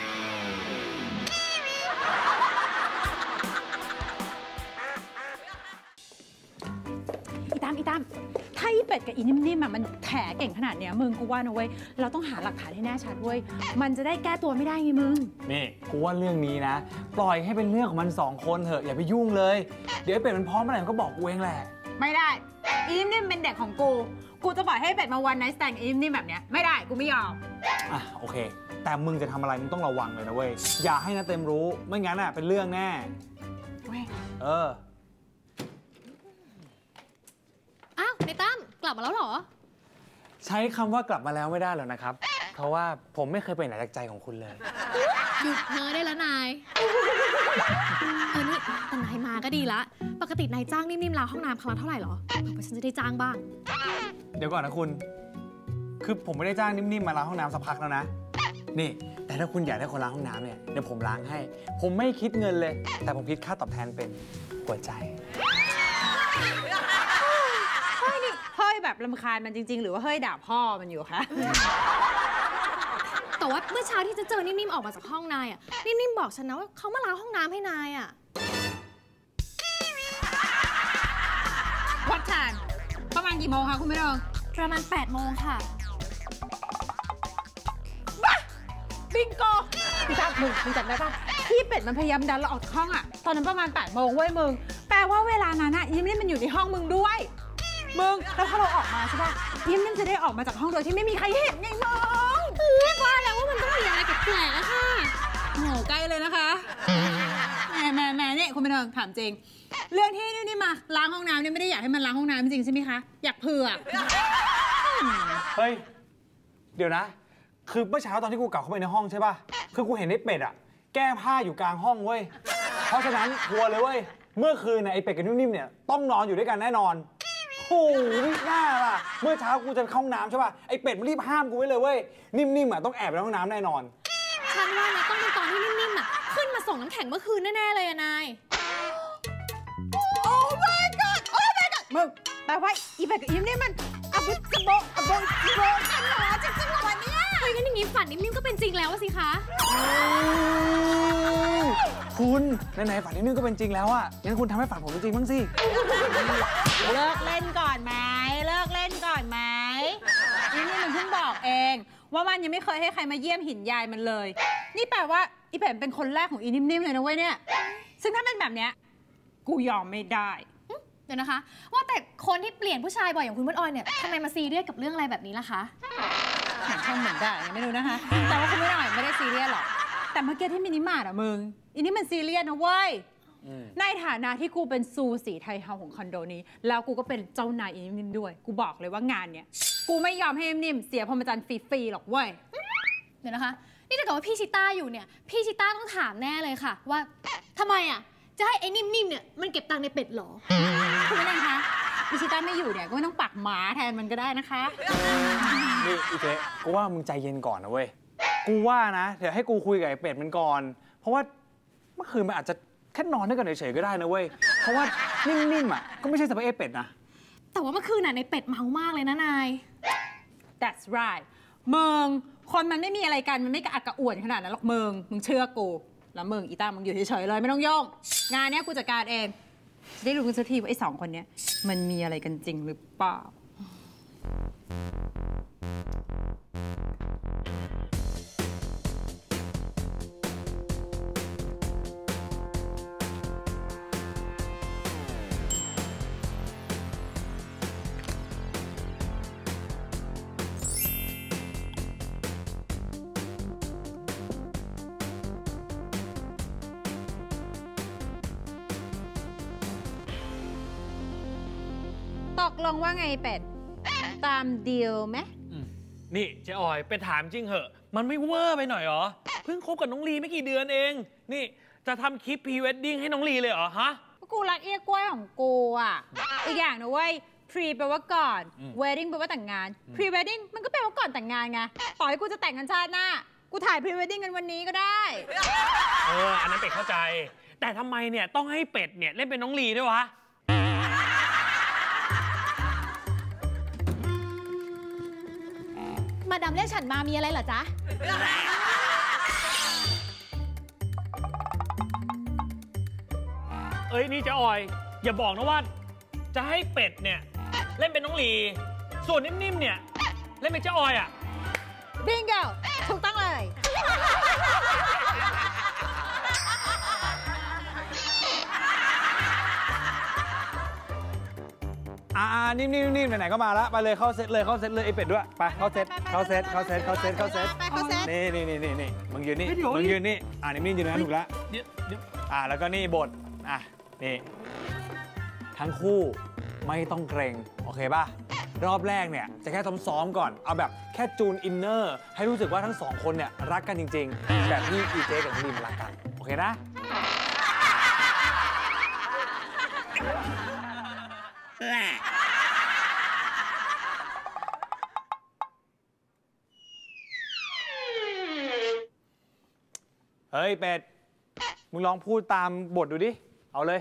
[SPEAKER 7] อีตามถ้าอีเป็ดกับอีนิ่มๆมันแถเก่งขนาดเนี้ยมึงกูว่านะเว้ยเราต้องหาหลักฐานให้แน่ชัดเว้ยมันจะได้แก้ตัวไม่ได้ไงมึง
[SPEAKER 3] นี่กูว่าเรื่องนี้นะปล่อยให้เป็นเรื่องของมัน2 คนเถอะอย่าไปยุ่งเลยเดี๋ยวไอ้เป็ดมันพร้อมเมื่อไหร่มันก็บอกกูเองแหละ
[SPEAKER 7] ไม่ได้อีนิ่มเป็นเด็กของกูจะปล่อยให้เป็ดมาวันไนท์แต่งอีนิ่มแบบเนี้ยไม่ได้กูไม่ยอม
[SPEAKER 3] โอเคแต่มึงจะทำอะไรมึงต้องระวังเลยนะเว้ยอย่าให้น้าเต็มรู้ไม่งั้นเป็นเรื่องแน่
[SPEAKER 5] อ้าวในตั้มกลับมาแล้วเหรอ
[SPEAKER 3] ใช้คำว่ากลับมาแล้วไม่ได้หรอกนะครับเพราะว่าผมไม่เคยไปไหนจากใจของคุณเลย
[SPEAKER 5] หยุดเพ้อได้แล้วนายนี่แต่นายมาก็ดีละปกตินายจ้างนิ่มๆล้างห้องน้ำครั้งละเท่าไหร่หรอเพราะฉันจะได้จ้างบ้าง
[SPEAKER 3] เดี๋ยวก่อนนะคุณคือผมไม่ได้จ้างนิ่มๆมาล้างห้องน้ำสักพักแล้วนะนี่แต่ถ้าคุณอยากได้คนล้างห้องน้ำเนี่ยเดี๋ยวผมล้างให้ผมไม่คิดเงินเลยแต่ผมคิดค่าตอบแทนเป็นหัวใจ
[SPEAKER 7] เฮ้ยแบบรำคาญมันจริงๆหรือว่าเฮ้ยด่าพ่อมันอยู่คะ
[SPEAKER 5] แต่ว่าเมื่อเช้าที่จะเจอนิ่มๆออกมาจากห้องนายนิ่มๆบอกฉันนะว่าเขามาล้างห้องน้ำให้นาย
[SPEAKER 7] วัดทานประมาณกี่โมงคะคุณพี่น้อง
[SPEAKER 5] ประมาณ8 โมงค่ะ
[SPEAKER 7] บิงโกพี่ตั้มมึงจำได้ป่ะพี่เป็ดมันพยายามดันเราออกจากห้องตอนนั้นประมาณ8 โมงเว้ยมึงแปลว่าเวลานั้นนิ่มๆมันอยู่ในห้องมึงด้วยมึงแล้วพอเราออกมาใช่ป่ะนิ่มๆจะได้ออกมาจากห้องโดยที่ไม่มีใครเห็นไงมึง
[SPEAKER 5] ว่าแล้วว่ามันต้องมีอะไรแปลกๆค่ะ
[SPEAKER 7] โหใกล้เลยนะคะแหมเนี่ยคุณไม่เทิงถามจริงเรื่องที่นี่มาล้างห้องน้ำเนี่ยไม่ได้อยากให้มันล้างห้องน้ำจริงใช่ไหมคะอยากเผื่อ
[SPEAKER 8] เฮ้ยเดี๋ยวนะคือเมื่อเช้าตอนที่กูกลับเข้าไปในห้องใช่ป่ะคือกูเห็นไอ้เป็ดอะแก้ผ้าอยู่กลางห้องเว้ยเพราะฉะนั้นกลัวเลยเว้ยเมื่อคืนเนี่ยไอ้เป็ดกับนิ่มๆเนี่ยต้องนอนอยู่ด้วยกันแน่นอนโอ้โหนี่หน้าล่ะเมื่อเช้ากูจะเข้าห้องน้ำใช่ป่ะไอ้เป็ดมันรีบห้ามกูไว้เลยเว้ยนิ่มๆอะต้องแอบไปห้องน้ำแน่นอน
[SPEAKER 1] ฉันว่านะต้องเป็นตอนที่นิ่มๆอะขึ้นมาส่งน้ำแข็งเมื่อคืนแน่ๆเลยอะนาย
[SPEAKER 7] โอ้ my god โอ้ my god มึงแปลว่าอีเป็ดกับนิ่มๆมันอะบุจะโบอะโบจิโบกันเหรอจริงๆเหรอเนี่ย
[SPEAKER 1] เฮ้ยงั้นอย่างนี้ฝันนิ่มๆก็เป็นจริงแล้วสิคะ
[SPEAKER 8] คุณไหนๆฝันนิ่มๆก็เป็นจริงแล้วอะงั้นคุณทำให้ฝันผมเป็นจริงบ้างสิ
[SPEAKER 7] เลิกเล่นก่อนไหมเลิกเล่นก่อนไหมนี่มันเพิ่งบอกเองว่ามันยังไม่เคยให้ใครมาเยี่ยมหินยายมันเลยนี่แปลว่าอีเป็ดเป็นคนแรกของอีนิ่มๆเลยนะเว้ยเนี่ยซึ่งถ้าเป็นแบบเนี้ยกูยอมไม่ได้
[SPEAKER 1] เดี๋ยวนะคะว่าแต่คนที่เปลี่ยนผู้ชายบ่อยอย่างคุณมดออยเนี่ยทำไมมาซีเรียสกับเรื่องอะไรแบบนี้ล่ะคะ
[SPEAKER 7] เหมือนช่างเหมือนได้ไม่รู้นะคะแต่ว่าคุณมดออยไม่ได้ซีเรียสหรอกแต่เมื่อกี้ที่มินิมาร์ทอะมึงอีนี่มันซีเรียสนะเว้ยในฐานะที่กูเป็นซูสีไทยเฮาของคอนโดนี้แล้วกูก็เป็นเจ้านายอีนิ่มด้วยกูบอกเลยว่างานเนี้ยกูไม่ยอมให้นิ่มเสียพรหมจรรย์ฟรีๆหรอกเว้ย
[SPEAKER 1] เดี๋ยวนะคะนี่ถ้าเกิดว่าพี่ชิต้าอยู่เนี่ยพี่ชิต้าต้องถามแน่เลยค่ะว่าทำไมอ่ะจะให้ไอ้นิ่มๆเนี่ยมันเก็บตังค์ในเป็ดหรอ
[SPEAKER 7] คุณไม่ได้คะพี่ชิต้าไม่อยู่เนี่ยก็ไม่ต้องปักหมาแทนมันก็ได้นะคะ
[SPEAKER 8] นี่อีเจ๊กูว่ามึงใจเย็นก่อนนะเว้ยกูว่านะเดี๋ยวให้กูคุยกับไอ้เป็ดมันก่อนเพราะว่าเมื่อคืนมันอาจจะแค่นอนด้วยกันเฉยๆก็ได้นะเว้ยเพราะว่านิ่มๆอ่ะก็ไม่ใช่สเปคเป็ดนะ
[SPEAKER 1] แต่ว่าเมื่อคืนน่ะในเป็ดเมามากเลยนะนาย
[SPEAKER 7] That's right มึงคนมันไม่มีอะไรกันมันไม่กระอักกระอ่วนขนาดนั้นหรอกมึงเชื่อกูแล้วมึงอีตามึงอยู่เฉยๆเลยไม่ต้องยุ่งงานเนี้ยกูจัดการเองจะได้รู้กันสักทีว่าไอ้2 คนเนี้ยมันมีอะไรกันจริงหรือเปล่าตกลงว่าไงเป็ดตามดีลไหม
[SPEAKER 4] นี่เจ๊ออยไปถามจริงเหอะมันไม่เวอร์ไปหน่อยหรอเพิ่งคบกับน้องลีไม่กี่เดือนเองนี่จะทำคลิปพรีเวดดิ้งให้น้องลีเลยเหรอฮะ
[SPEAKER 7] กูรักเอี้ยกล้วยของกูอ่ะอีกอย่างนะเว้ยพรีแปลว่าก่อนเวดดิ้งแปลว่าแต่งงานพรีเวดดิ้งมันก็แปลว่าก่อนแต่งงานไงต่อให้กูจะแต่งกันชาติหน้ากูถ่ายพรีเวดดิ้งกันวันนี้ก็ได้
[SPEAKER 4] อันนั้นเป็ดเข้าใจแต่ทำไมเนี่ยต้องให้เป็ดเนี่ยเล่นเป็นน้องลีด้วยวะ
[SPEAKER 1] มาดามเรียกฉันมามีอะไรเหรอจ๊ะ
[SPEAKER 4] นี่เจ๊ออยอย่าบอกนะว่าจะให้เป็ดเนี่ยเล่นเป็นน้องลีส่วนนิ่มๆเนี่ยเล่นเป็นเจ๊ออยอ่ะ
[SPEAKER 7] บิงโกถูกต้องเลย
[SPEAKER 8] นิ่มๆไหนๆก็มาแล้วไปเลยเข้าเซตเลยไอ้เป็ดด้วยไปเข้าเซตนี่มึงยืนนี่นิ่มๆยืนนะถูกแล้วแล้วก็นี่บทนี่ทั้งคู่ไม่ต้องเกรงโอเคป่ะรอบแรกเนี่ยจะแค่ซ้อมก่อนเอาแบบแค่จูนอินเนอร์ให้รู้สึกว่าทั้ง2 คนเนี่ยรักกันจริงๆแบบที่อีเจกับนิ่มรักกันโอเคนะเฮ้ยเป็ดมึงลองพูดตามบทดูดิเอาเลย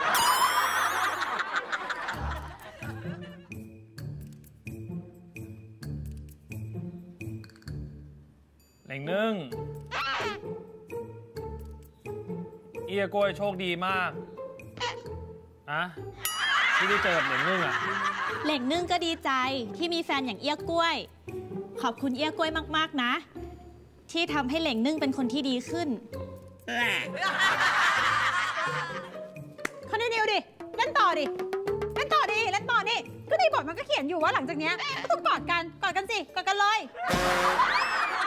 [SPEAKER 4] เหล่งนึ่งเอี้ยกล้วยโชคดีมากที่ได้เจอเหล่งนึ่ง
[SPEAKER 5] เหล่งนึ่งก็ดีใจที่มีแฟนอย่างเอี้ยกล้วยขอบคุณเอี้ยกล้วยมากๆนะที่ทำให้เหล่งนึ่งเป็นคนที่ดีขึ้น
[SPEAKER 7] เขาได้นิวดิเล่นต่อดิก็ในบทมันก็เขียนอยู่ว่าหลังจากนี้ก็ต้องกอดกันสิกอดกันเลย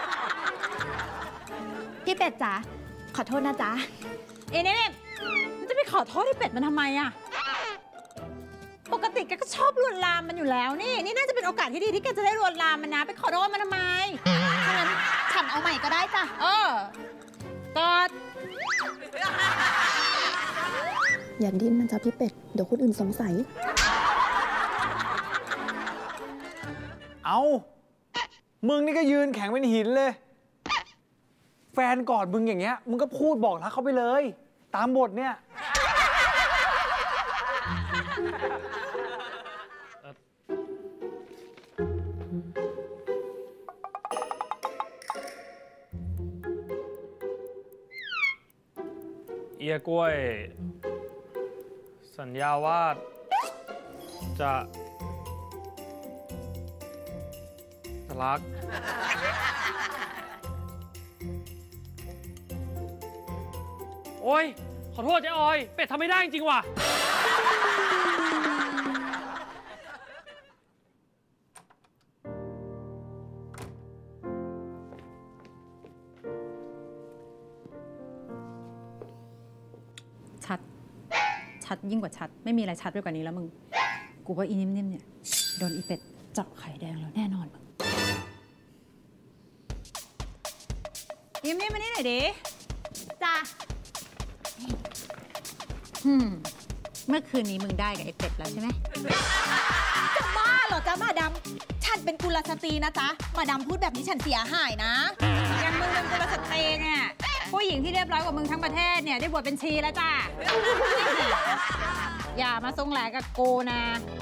[SPEAKER 5] พี่เป็ดจ๋าขอโทษนะจ๊ะ
[SPEAKER 7] นี่มันจะไปขอโทษไอ้เป็ดมันทำไมอะปกติแกก็ชอบลวนลามมันอยู่แล้วนี่น่าจะเป็นโอกาสที่ดีที่แกจะได้ลวนลามมันนะไปขอโทษมันทำไมฉะนั้นฉันเอาใหม่ก็ได้จ้ะกอด
[SPEAKER 11] อย่าดิ้นนะจ๊ะพี่เป็ดเดี๋ยวคนอื่นสงสัย
[SPEAKER 8] เอามึงนี่ก็ยืนแข็งเป็นหินเลยแฟนกอดมึงอย่างเงี้ยมึงก็พูดบอกรักเขาไปเลยตามบทเนี่ย
[SPEAKER 4] เอียกล้วยสัญญาว่าจะรักโอ้ยขอโทษเจ๊ออยเป็ดทำไม่ได้จริงว่ะ
[SPEAKER 7] ชัดยิ่งกว่าชัดไม่มีอะไรชัดไปกว่านี้แล้วมึงกูว่าอีนิ่มๆเนี่ยโดนอีเป็ดเจาะไข่แดงแล้วแน่นอนมึงนิ่มๆมานี่หน่อยดิจ้าเมื่อคืนนี้มึงได้กับไอ้เป็ดแล้วใช่ไหม
[SPEAKER 12] จะบ้าเหรอจ๊ะมาดามฉันเป็นกุลสตรีนะจ๊ะมาดามพูดแบบนี้ฉันเสียหายนะ
[SPEAKER 7] อย่างมึงเป็นกุลสตรีเนี่ยผู้หญิงที่เรียบร้อยกว่ามึงทั้งประเทศเนี่ยได้บวชเป็นชีแล้วจ้าอย่ามาทรงแหลกกับกูนะ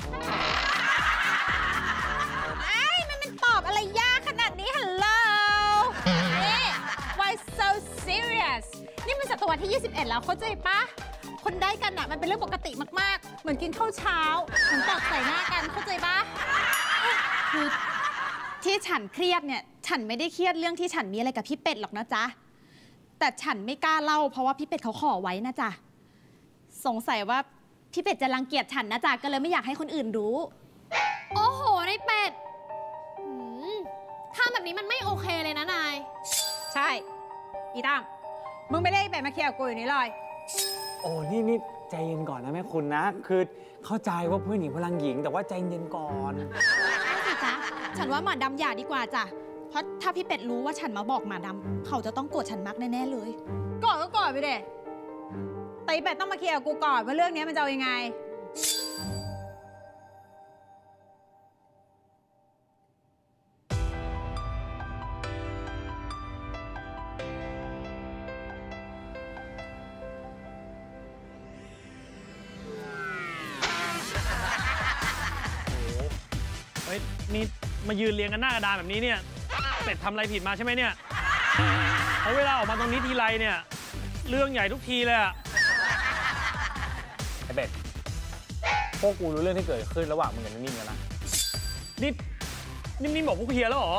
[SPEAKER 12] มันตอบอะไรยากขนาดนี้ฮัลโหล
[SPEAKER 7] นี่ why so serious นี่มันศตวรรษที่21แล้วเข้าใจปะ
[SPEAKER 12] คนได้กันอะมันเป็นเรื่องปกติมากๆ
[SPEAKER 7] เหมือนกินข้าวเช้าเหมือนตักใส่หน้ากันเข้าใจปะ
[SPEAKER 12] คือที่ฉันเครียดเนี่ยฉันไม่ได้เครียดเรื่องที่ฉันมีอะไรกับพี่เป็ดหรอกนะจ๊ะแต่ฉันไม่กล้าเล่าเพราะว่าพี่เป็ดเขาขอไว้นะจ๊ะสงสัยว่าพี่เป็ดจะรังเกียจฉันนะจ๊ะก็เลยไม่อยากให้คนอื่นรู้
[SPEAKER 13] โอ้โหนายเป็ดทำแบบนี้มันไม่โอเคเลยนะนาย
[SPEAKER 7] ใช่อีตั้มมึงไม่ได้เป็ดมาเคลียร์กูอยู่นี่เลย
[SPEAKER 8] โอ้นี่ใจเย็นก่อนนะแม่คุณนะคือเข้าใจว่าเพื่อนหญิงพลังหญิงแต่ว่าใจเย็นก่อน
[SPEAKER 12] ไม่สิจ๊ะฉันว่าหมาดำอย่าดีกว่าจ้ะเพราะถ้าพี่เป็ดรู้ว่าฉันมาบอกหมาดำเขาจะต้องโกรธฉันมากแน่ๆเลย
[SPEAKER 7] ก่อนก็ก่อนไปเด็แต่เป็ดต้องมาเคลียร์กูก่อนว่าเรื่องนี้มันจะเอายังไง
[SPEAKER 4] นี่มายืนเรียงกันหน้ากระดานแบบนี้เนี่ยเป็ดทำอะไรผิดมาใช่ไหมเนี่ยเพราะเวลาออกมาตรงนี้ทีไรเนี่ยเรื่องใหญ่ทุกทีเลยอะ
[SPEAKER 8] ไอ้เป็ดพวกกูรู้เรื่องที่เกิดขึ้นระหว่างมึงกับนิ่มแล้วนะ
[SPEAKER 4] นิ่มบอกพวกเฮียแล้วเหรอ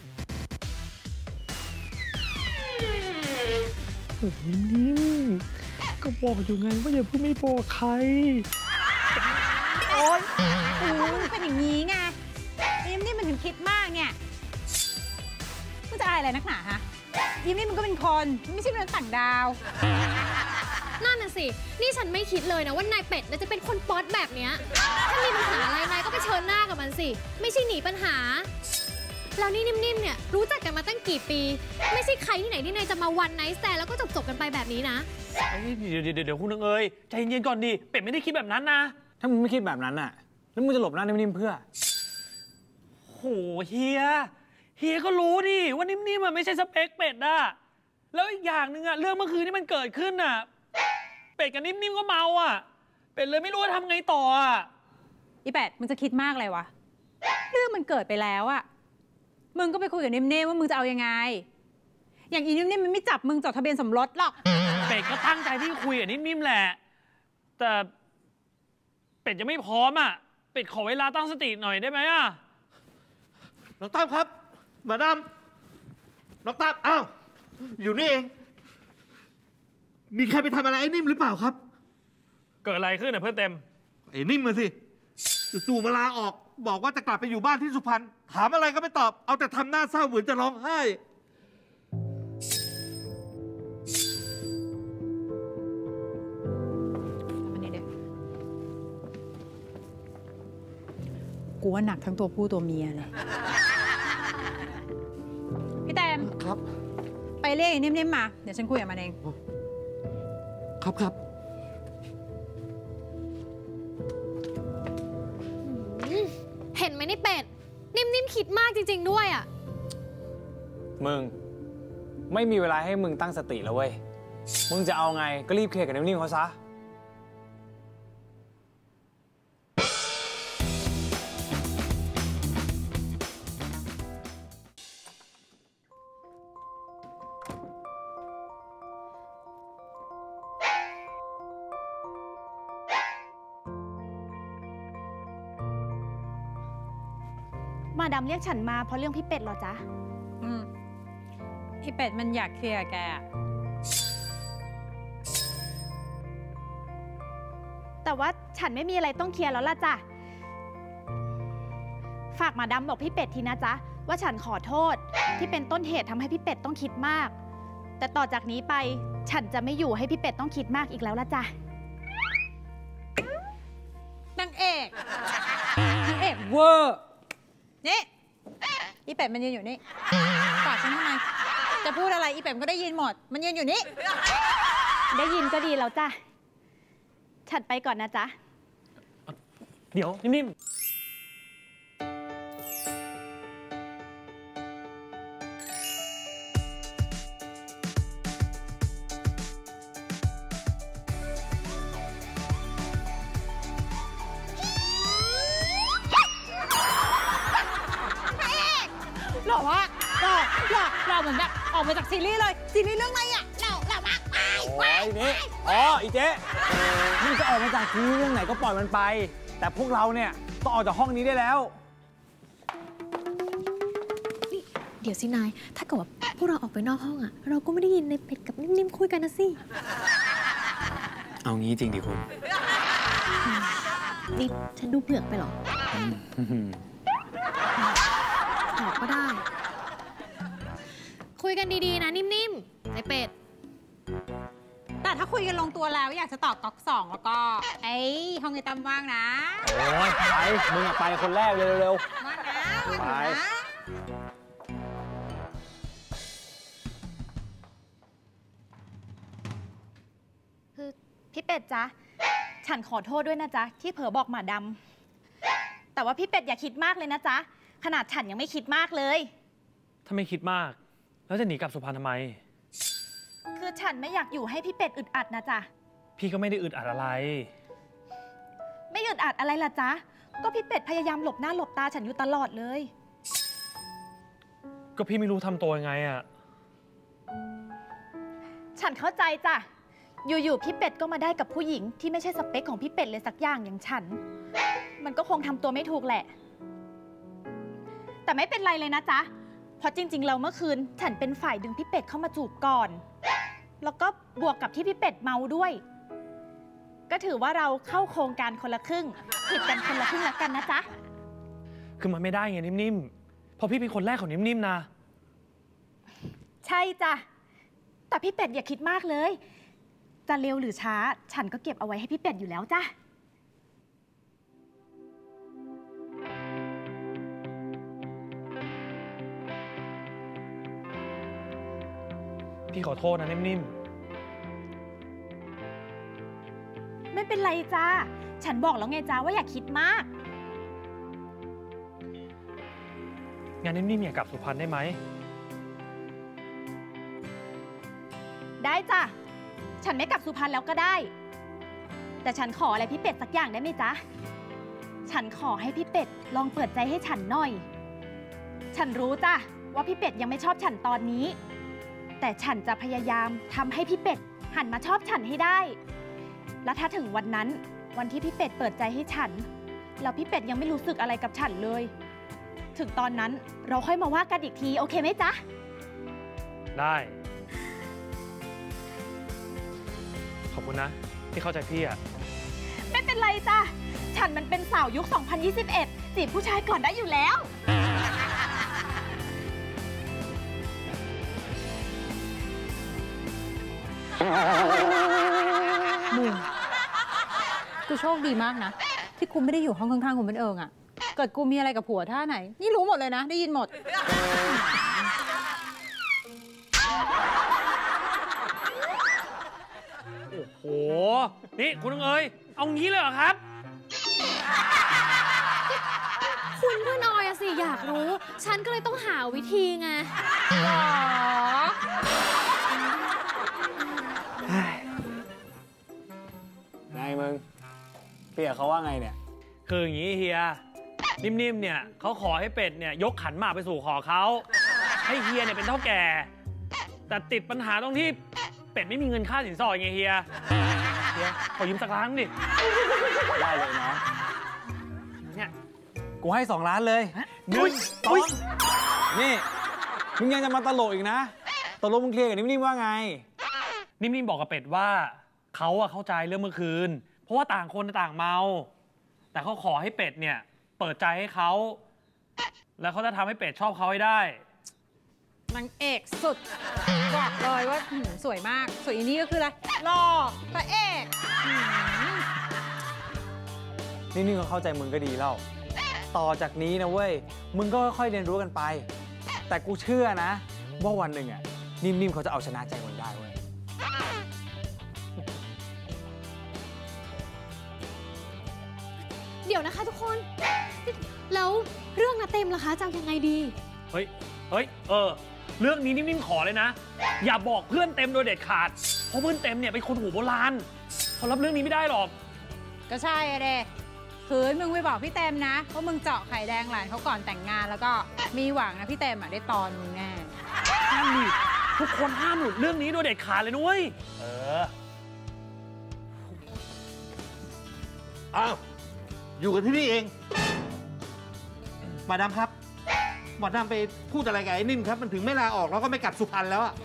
[SPEAKER 4] นิ่มก็บอกอยู่ไงว่าอย่าเพิ่งไม่บอกใคร
[SPEAKER 7] โอ๊ยเป็นอย่างนี้ไงนี่มันถึงคิดมากเนี่ยมันจะอะไรนักหนาฮะนี่มันก็เป็นคนไม่ใช่มนุษย์ต่างดาว
[SPEAKER 13] นั่นน่ะสินี่ฉันไม่คิดเลยนะว่านายเป็ดจะเป็นคนป๊อตแบบเนี้ยถ้ามีปัญหาอะไรนายก็ไปเชิญหน้ากับมันสิไม่ใช่หนีปัญหาแล้วนี่นิ่มๆเนี่ยรู้จักกันมาตั้งกี่ปีไม่ใช่ใครที่ไหนที่นายจะมาวันไนท์แซนแล้วก็จบกันไปแบบนี้นะ
[SPEAKER 4] เดี๋ยวคุณเอ๋ยใจเย็นก่อนดิเป็ดไม่ได้คิดแบบนั้นนะ
[SPEAKER 8] ถ้ามึงไม่คิดแบบนั้นน่ะแล้วมึงจะหลบหน้านิ่มเพื่อ
[SPEAKER 4] โหเฮียก็รู้ดิว่านิ่มๆมันไม่ใช่สเปคเป็ดอะแล้วอีกอย่างหนึ่งอะเรื่องเมื่อคืนที่มันเกิดขึ้นอะเป็ดกับนิ่มๆก็เมาอะเป็ดเลยไม่รู้ว่าทำไงต่ออะ
[SPEAKER 7] อีเป็ดมึงจะคิดมากเลยวะเรื่องมันเกิดไปแล้วอะมึงก็ไปคุยกับนิ่มๆว่ามึงจะเอายังไงอย่างอีนิ่มๆมันไม่จับมึงจดทะเบียนสมรสหรอก
[SPEAKER 4] เป็ดก็ตั้งใจที่คุยกับนิ่มๆแหละแต่เป็ดยังไม่พร้อมอะเป็ดขอเวลาตั้งสติหน่อยได้ไหมอะ
[SPEAKER 10] น้องตั้มครับมาดามน้องตั้มอ้าวอยู่นี่เองมีใครไปทำอะไรไอ้นิ่มหรือเปล่าครับ
[SPEAKER 4] เกิดอะไรขึ้นเพื่อนเต็ม
[SPEAKER 10] ไอ้นิ่มมาสิจู่ๆมาลาออกบอกว่าจะกลับไปอยู่บ้านที่สุพรรณถามอะไรก็ไม่ตอบเอาแต่ทำหน้าเศร้าเหมือนจะร้องไห้
[SPEAKER 6] กูว่าหนักทั้งตัวผู้ตัวเมียเลย
[SPEAKER 7] พี่แต้มครับ ไปเรียกไอ้นิ่มๆมา เดี๋ยวฉันคุยกับมันเอง
[SPEAKER 10] ครับ
[SPEAKER 13] เห็นไหมนี่เป็ด นิ่มๆคิดมากจริงๆด้วยอ่ะ
[SPEAKER 8] มึงไม่มีเวลาให้มึงตั้งสติแล้วเว้ย มึงจะเอาไงก็รีบเคลียร์กับนิ่มๆเขาซะ
[SPEAKER 12] มาดามเรียกฉันมาเพราะเรื่องพี่เป็ดเหรอจ๊ะ
[SPEAKER 7] พี่เป็ดมันอยากเคลียร์แก
[SPEAKER 12] แต่ว่าฉันไม่มีอะไรต้องเคลียร์แล้วล่ะจ้ะ ฝากมาดามบอกพี่เป็ดทีนะจ๊ะว่าฉันขอโทษที่เป็นต้นเหตุทำให้พี่เป็ดต้องคิดมาก แต่ต่อจากนี้ไปฉันจะไม่อยู่ให้พี่เป็ดต้องคิดมากอีกแล้วละจ้ะ
[SPEAKER 7] นางเอกเวอร์นี่อีเป็ดมันยืนอยู่นี่ฝากฉันทำไมจะพูดอะไรอีเป็ดก็ได้ยินหมด มันยืนอยู่นี่
[SPEAKER 12] ได้ยินก็ดีแล้วจ้ะ ฉันไปก่อนนะจ๊ะ
[SPEAKER 4] เดี๋ยวนิ่ม
[SPEAKER 7] หล่อวะหล่อเหมือนแบบออกมาจากซีรีส์เลย ซีรีส์เรื่องอะไรอ่ะหล่อมากไป
[SPEAKER 8] โอ้ยนี่อีเจ๊มึงจะออกมาจากทีเรื่องไหนก็ปล่อยมันไป แต่พวกเราเนี่ยต้องออกจากห้องนี้ได้แล้ว
[SPEAKER 13] เดี๋ยวสินาย ถ้าเกิดว่าพวกเราออกไปนอกห้องอ่ะ เราก็ไม่ได้ยินในเป็ดกับนิ่มๆคุยกันนะสิ
[SPEAKER 3] เอางี้จริงดิคุณ
[SPEAKER 13] นี่ฉันดูเผือกไปหรอออกก็ได้ คุยกันดีๆนะนิ่มๆในเป็ด
[SPEAKER 7] แต่ถ้าคุยกันลงตัวแล้วอยากจะตอบก๊อก2แล้วก็ห้องไอ้ตั้มว่างนะ
[SPEAKER 8] โอ้ยไปมึงไปคนแรกเร็ว
[SPEAKER 7] ว่างนะว่าง
[SPEAKER 8] ไป
[SPEAKER 7] นะ
[SPEAKER 12] คือพี่เป็ดจ๊ะ ฉันขอโทษด้วยนะจ๊ะที่เผลอบอกหมาดำ แต่ว่าพี่เป็ดอย่าคิดมากเลยนะจ๊ะ ขนาดฉันยังไม่คิดมากเลย
[SPEAKER 4] ถ้าไม่คิดมาก แล้วจะหนีกลับสุพรรณทำไม
[SPEAKER 12] คือฉันไม่อยากอยู่ให้พี่เป็ดอึดอัดนะจ๊ะ
[SPEAKER 4] พี่ก็ไม่ได้อึดอัดอะไร
[SPEAKER 12] ไม่อึดอัดอะไรล่ะจ๊ะ ก็พี่เป็ดพยายามหลบหน้าหลบตาฉันอยู่ตลอดเลย
[SPEAKER 4] ก็พี่ไม่รู้ทำตัวยังไงอ่ะ
[SPEAKER 12] ฉันเข้าใจจ้ะ อยู่ๆพี่เป็ดก็มาได้กับผู้หญิงที่ไม่ใช่สเปคของพี่เป็ดเลยสักอย่างอย่างฉัน มันก็คงทำตัวไม่ถูกแหละ แต่ไม่เป็นไรเลยนะจ๊ะ เพราะจริงๆเราเมื่อคืนฉันเป็นฝ่ายดึงพี่เป็ดเข้ามาจูบก่อน แล้วก็บวกกับที่พี่เป็ดเมาด้วย ก็ถือว่าเราเข้าโครงการคนละครึ่งผิดกันคนละครึ่งละกันนะจ๊ะ
[SPEAKER 4] คือมันไม่ได้ไงนิ่มๆเพราะพี่เป็นคนแรกของนิ่มๆนะ
[SPEAKER 12] ใช่จ้ะ แต่พี่เป็ดอย่าคิดมากเลย จะเร็วหรือช้า ฉันก็เก็บเอาไว้ให้พี่เป็ดอยู่แล้วจ้ะ
[SPEAKER 4] พี่ขอโทษนะนิ่ม
[SPEAKER 12] ไม่เป็นไรจ้า ฉันบอกแล้วไงจ้าว่าอย่าคิดมาก
[SPEAKER 4] ๆงานนิ่มๆอย่ากลับสุพรรณได้ไหม
[SPEAKER 12] ได้จ้ะ ฉันไม่กลับสุพรรณแล้วก็ได้ แต่ฉันขออะไรพี่เป็ดสักอย่างได้ไหมจ๊ะ ฉันขอให้พี่เป็ดลองเปิดใจให้ฉันหน่อย ฉันรู้จ้ะว่าพี่เป็ดยังไม่ชอบฉันตอนนี้ แต่ฉันจะพยายามทำให้พี่เป็ดหันมาชอบฉันให้ได้ และถ้าถึงวันนั้นวันที่พี่เป็ดเปิดใจให้ฉัน แล้วพี่เป็ดยังไม่รู้สึกอะไรกับฉันเลย ถึงตอนนั้นเราค่อยมาว่ากันอีกทีโอเคไหมจ๊ะ
[SPEAKER 4] ได้ ขอบคุณนะที่เข้าใจพี่อ่ะ
[SPEAKER 12] ไม่เป็นไรจ้ะ ฉันมันเป็นสาวยุค 2021 จีบผู้ชายก่อนได้อยู่แล้ว
[SPEAKER 7] มึงกูโชคดีมากนะ ที่กูไม่ได้อยู่ห้องข้างๆคุณเป็นเอิงอะเกิดกูมีอะไรกับผัวท่าไหน นี่รู้หมดเลยนะ ได้ยินหมด
[SPEAKER 4] โอ้โห นี่คุณน้องเอ๋ยเอางี้เลยเหรอครับ
[SPEAKER 13] คุณเพื่อนออยอะสิอยากรู้ ฉันก็เลยต้องหาวิธีไง
[SPEAKER 8] ไงมึงเปียเขาว่าไงเนี่ย
[SPEAKER 4] คืออย่างนี้เฮีย นิ่มๆเนี่ยเขาขอให้เป็ดเนี่ยยกขันหมากไปสู่ขอเขาให้เฮียเนี่ยเป็นเท่าแก่แต่ติดปัญหาตรงที่เป็ดไม่มีเงินค่าสินสอดไงเฮียขอยืมสักล้านดิ
[SPEAKER 8] ได้เลยนะ
[SPEAKER 4] เนี่ย
[SPEAKER 8] กูให้2 ล้านเลย1 2นี่มึงยังจะมาตลกอีกนะตกลงมึงเคลียร์กับนิ่มๆว่าไง
[SPEAKER 4] นิ่มๆบอกกับเป็ดว่าเขาอะเข้าใจเรื่องเมื่อคืนเพราะว่าต่างคนต่างเมาแต่เขาขอให้เป็ดเนี่ยเปิดใจให้เขาแล้วเขาจะทำให้เป็ดชอบเขาให้ได้
[SPEAKER 7] นางเอกสุดบอกเลยว่าสวยมากสวยอีนี่ก็คืออะไรหล่อพระเอก
[SPEAKER 8] นี่ก็เข้าใจมึงก็ดีแล้วต่อจากนี้นะเว้ยมึงก็ค่อยๆเรียนรู้กันไปแต่กูเชื่อนะว่าวันหนึ่งอ่ะนิ่มๆเขาจะเอาชนะใจมึงได้เว้ย
[SPEAKER 13] เดี๋ยวนะคะทุกคน แล้วเรื่องนาเต็มล่ะคะจะเอายังไงดี
[SPEAKER 4] เฮ้ยเรื่องนี้นิ่มๆขอเลยนะอย่าบอกเพื่อนเต็มโดยเด็ดขาดเพราะเพื่อนเต็มเนี่ยเป็นคนหูโบราณเขารับเรื่องนี้ไม่ได้หรอก
[SPEAKER 7] ก็ใช่อะเด้คืนมึงไปบอกพี่เต็มนะว่ามึงเจาะไข่แดงหลานเขาก่อนแต่งงานแล้วก็มีหวังนะพี่เต็มได้ตอนมึงแน่
[SPEAKER 4] ห้ามหลุดทุกคนห้ามหลุดเรื่องนี้โดยเด็ดขาดเลยนุ้ย
[SPEAKER 10] อ้าวอยู่กันที่นี่เองมาดามครับหมอดามไปพูดอะไรกับไอ้นิ่มครับมันถึงไม่ลาออกแล้วก็ไม่กลับสุพรรณแล้วอะ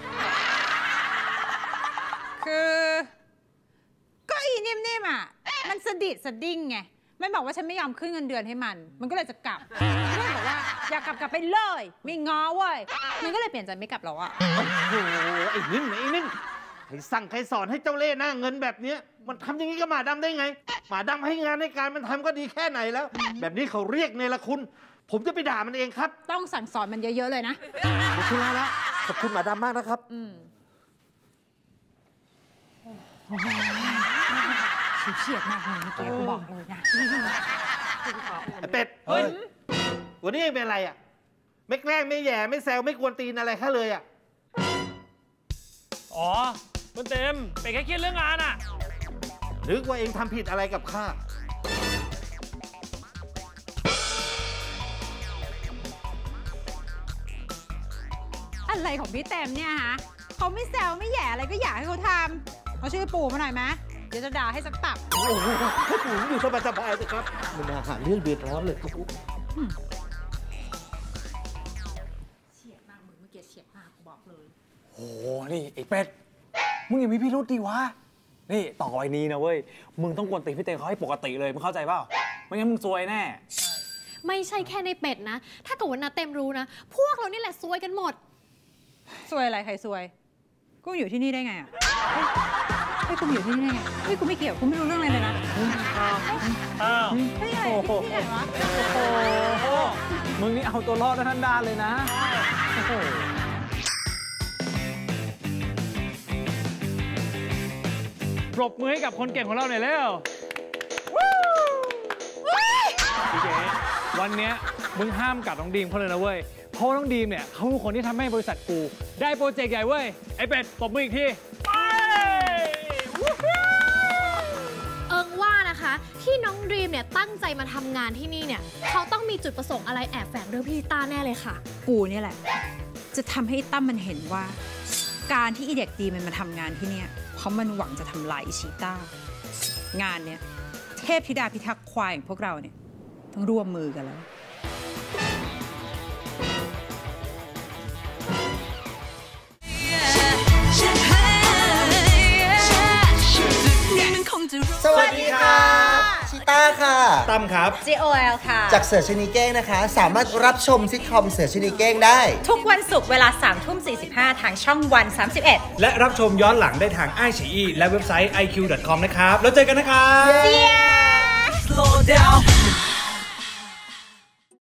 [SPEAKER 7] คือก็อีนิ่มๆอะมันสดิ้งไงมันบอกว่าฉันไม่ยอมขึ้นเงินเดือนให้มันก็เลยจะกลับมันบอกว่าอยากกลับไปเลยไม่ง้อเว้ยมันก็เลยเปลี่ยนใจไม่กลับแล้วอะ
[SPEAKER 10] โอ้โหไอ้นิ่มใครสั่งใครสอนให้เจ้าเล่ห์หน้าเงินแบบนี้มันทำอย่างนี้กับหมาดำได้ไงหมาดำให้งานในการมันทำก็ดีแค่ไหนแล้วแบบนี้เขาเรียกเนรคุณผมจะไปด่ามันเองครับ
[SPEAKER 7] ต้องสั่งสอนมันเยอะๆเลยนะ
[SPEAKER 10] ขอบคุณแล้วขอบคุณหมาดำมากนะครับ
[SPEAKER 7] เฉียดมากเลยเมื่อกี้กูบอกเลยนะ
[SPEAKER 10] ไอ้เป็ดเฮ้ยวันนี้เองเป็นอะไรอ่ะไม่แกล้งไม่แย่ไม่แซวไม่กวนตีนอะไรแค่เลยอ่ะ
[SPEAKER 4] อ๋อมันเต็มเป็นแค่เครียดเรื่องงานอ่ะ
[SPEAKER 10] นึกว่าเองทำผิดอะไรกับข้า
[SPEAKER 7] อะไรของพี่เต็มเนี่ยฮะเขาไม่แซวไม่แย่อะไรก็อยากให้เขาทำเอาชื่อปู่มาหน่อยไหมเดี๋ยวจะด่าให้สักตับ
[SPEAKER 10] โอ้โหให้ปู่อยู่สบายๆสิครับมันมาหาเรื่องเดือดร้อนเลยกู
[SPEAKER 7] เฉียดมากมึงเมื่อกี้เฉียดมากกูบอกเลย
[SPEAKER 8] โอ้โหนี่ไอ้เป็ดมึงอย่ามีพิรุธดิวะนี่ต่อไปนี้นะเว้ยมึงต้องกวนตีพี่เต้เขาให้ปกติเลยมึงเข้าใจเปล่าไม่งั้นมึงซวยแน่
[SPEAKER 13] ไม่ใช่แค่ในเป็ดนะถ้าเกิดว่านาเต็มรู้นะพวกเรานี่แหละซวยกันหมด
[SPEAKER 7] ซวยอะไรใครซวยกูอยู่ที่นี่ได้ไงอ่ะเฮ้ยกูอยู่ที่นี่ได้ไงเฮ้ยกูไม่เกี่ยวกูไม่รู้เรื่องอะไรเลยนะ
[SPEAKER 8] เฮ้ยอะไรที่ไหนวะโอ้โหมึงนี่เอาตัวรอดทั้งด้านเลยนะ
[SPEAKER 4] ปรบมือให้กับคนเก่งของเราหน่อยเร็วพี่เจ๊วันนี้มึงห้ามกัดน้องดีมเขาเลยนะเว้ยเพราะน้องดีมเนี่ยเขาคือคนที่ทำให้บริษัทกูได้โปรเจกต์ใหญ่เว้ยไอ้เป็ดปรบมืออีกที
[SPEAKER 13] ว่านะคะที่น้องดีมเนี่ยตั้งใจมาทำงานที่นี่เนี่ยเขาต้องมีจุดประสงค์อะไรแอบแฝงเรื่องพี่ต้าแน่เลยค่ะ
[SPEAKER 6] กูเนี่ยแหละจะทำให้ตั้มมันเห็นว่าการที่อีเด็กดีมันมาทำงานที่เนี่ยเพราะมันหวังจะทำลายชีต้างานเนี่ยเทพธิดาพิทักษ์ควายอย่างพวกเราเนี่ยต้องร่วมมือกันแล้ว
[SPEAKER 14] สวัสดีครับชิต้าค่ะ
[SPEAKER 8] ตั้มครับ
[SPEAKER 14] JOL ค่ะจากเสือชนีเก้งนะคะสามารถรับชมซิทคอมเสือชนีเก้งได้
[SPEAKER 6] ทุกวันศุกร์เวลา 3:45 ทางช่องวัน 31
[SPEAKER 8] และรับชมย้อนหลังได้ทางiQIYIและเว็บไซต์iq.com นะครับแล้วเจอกันนะครับ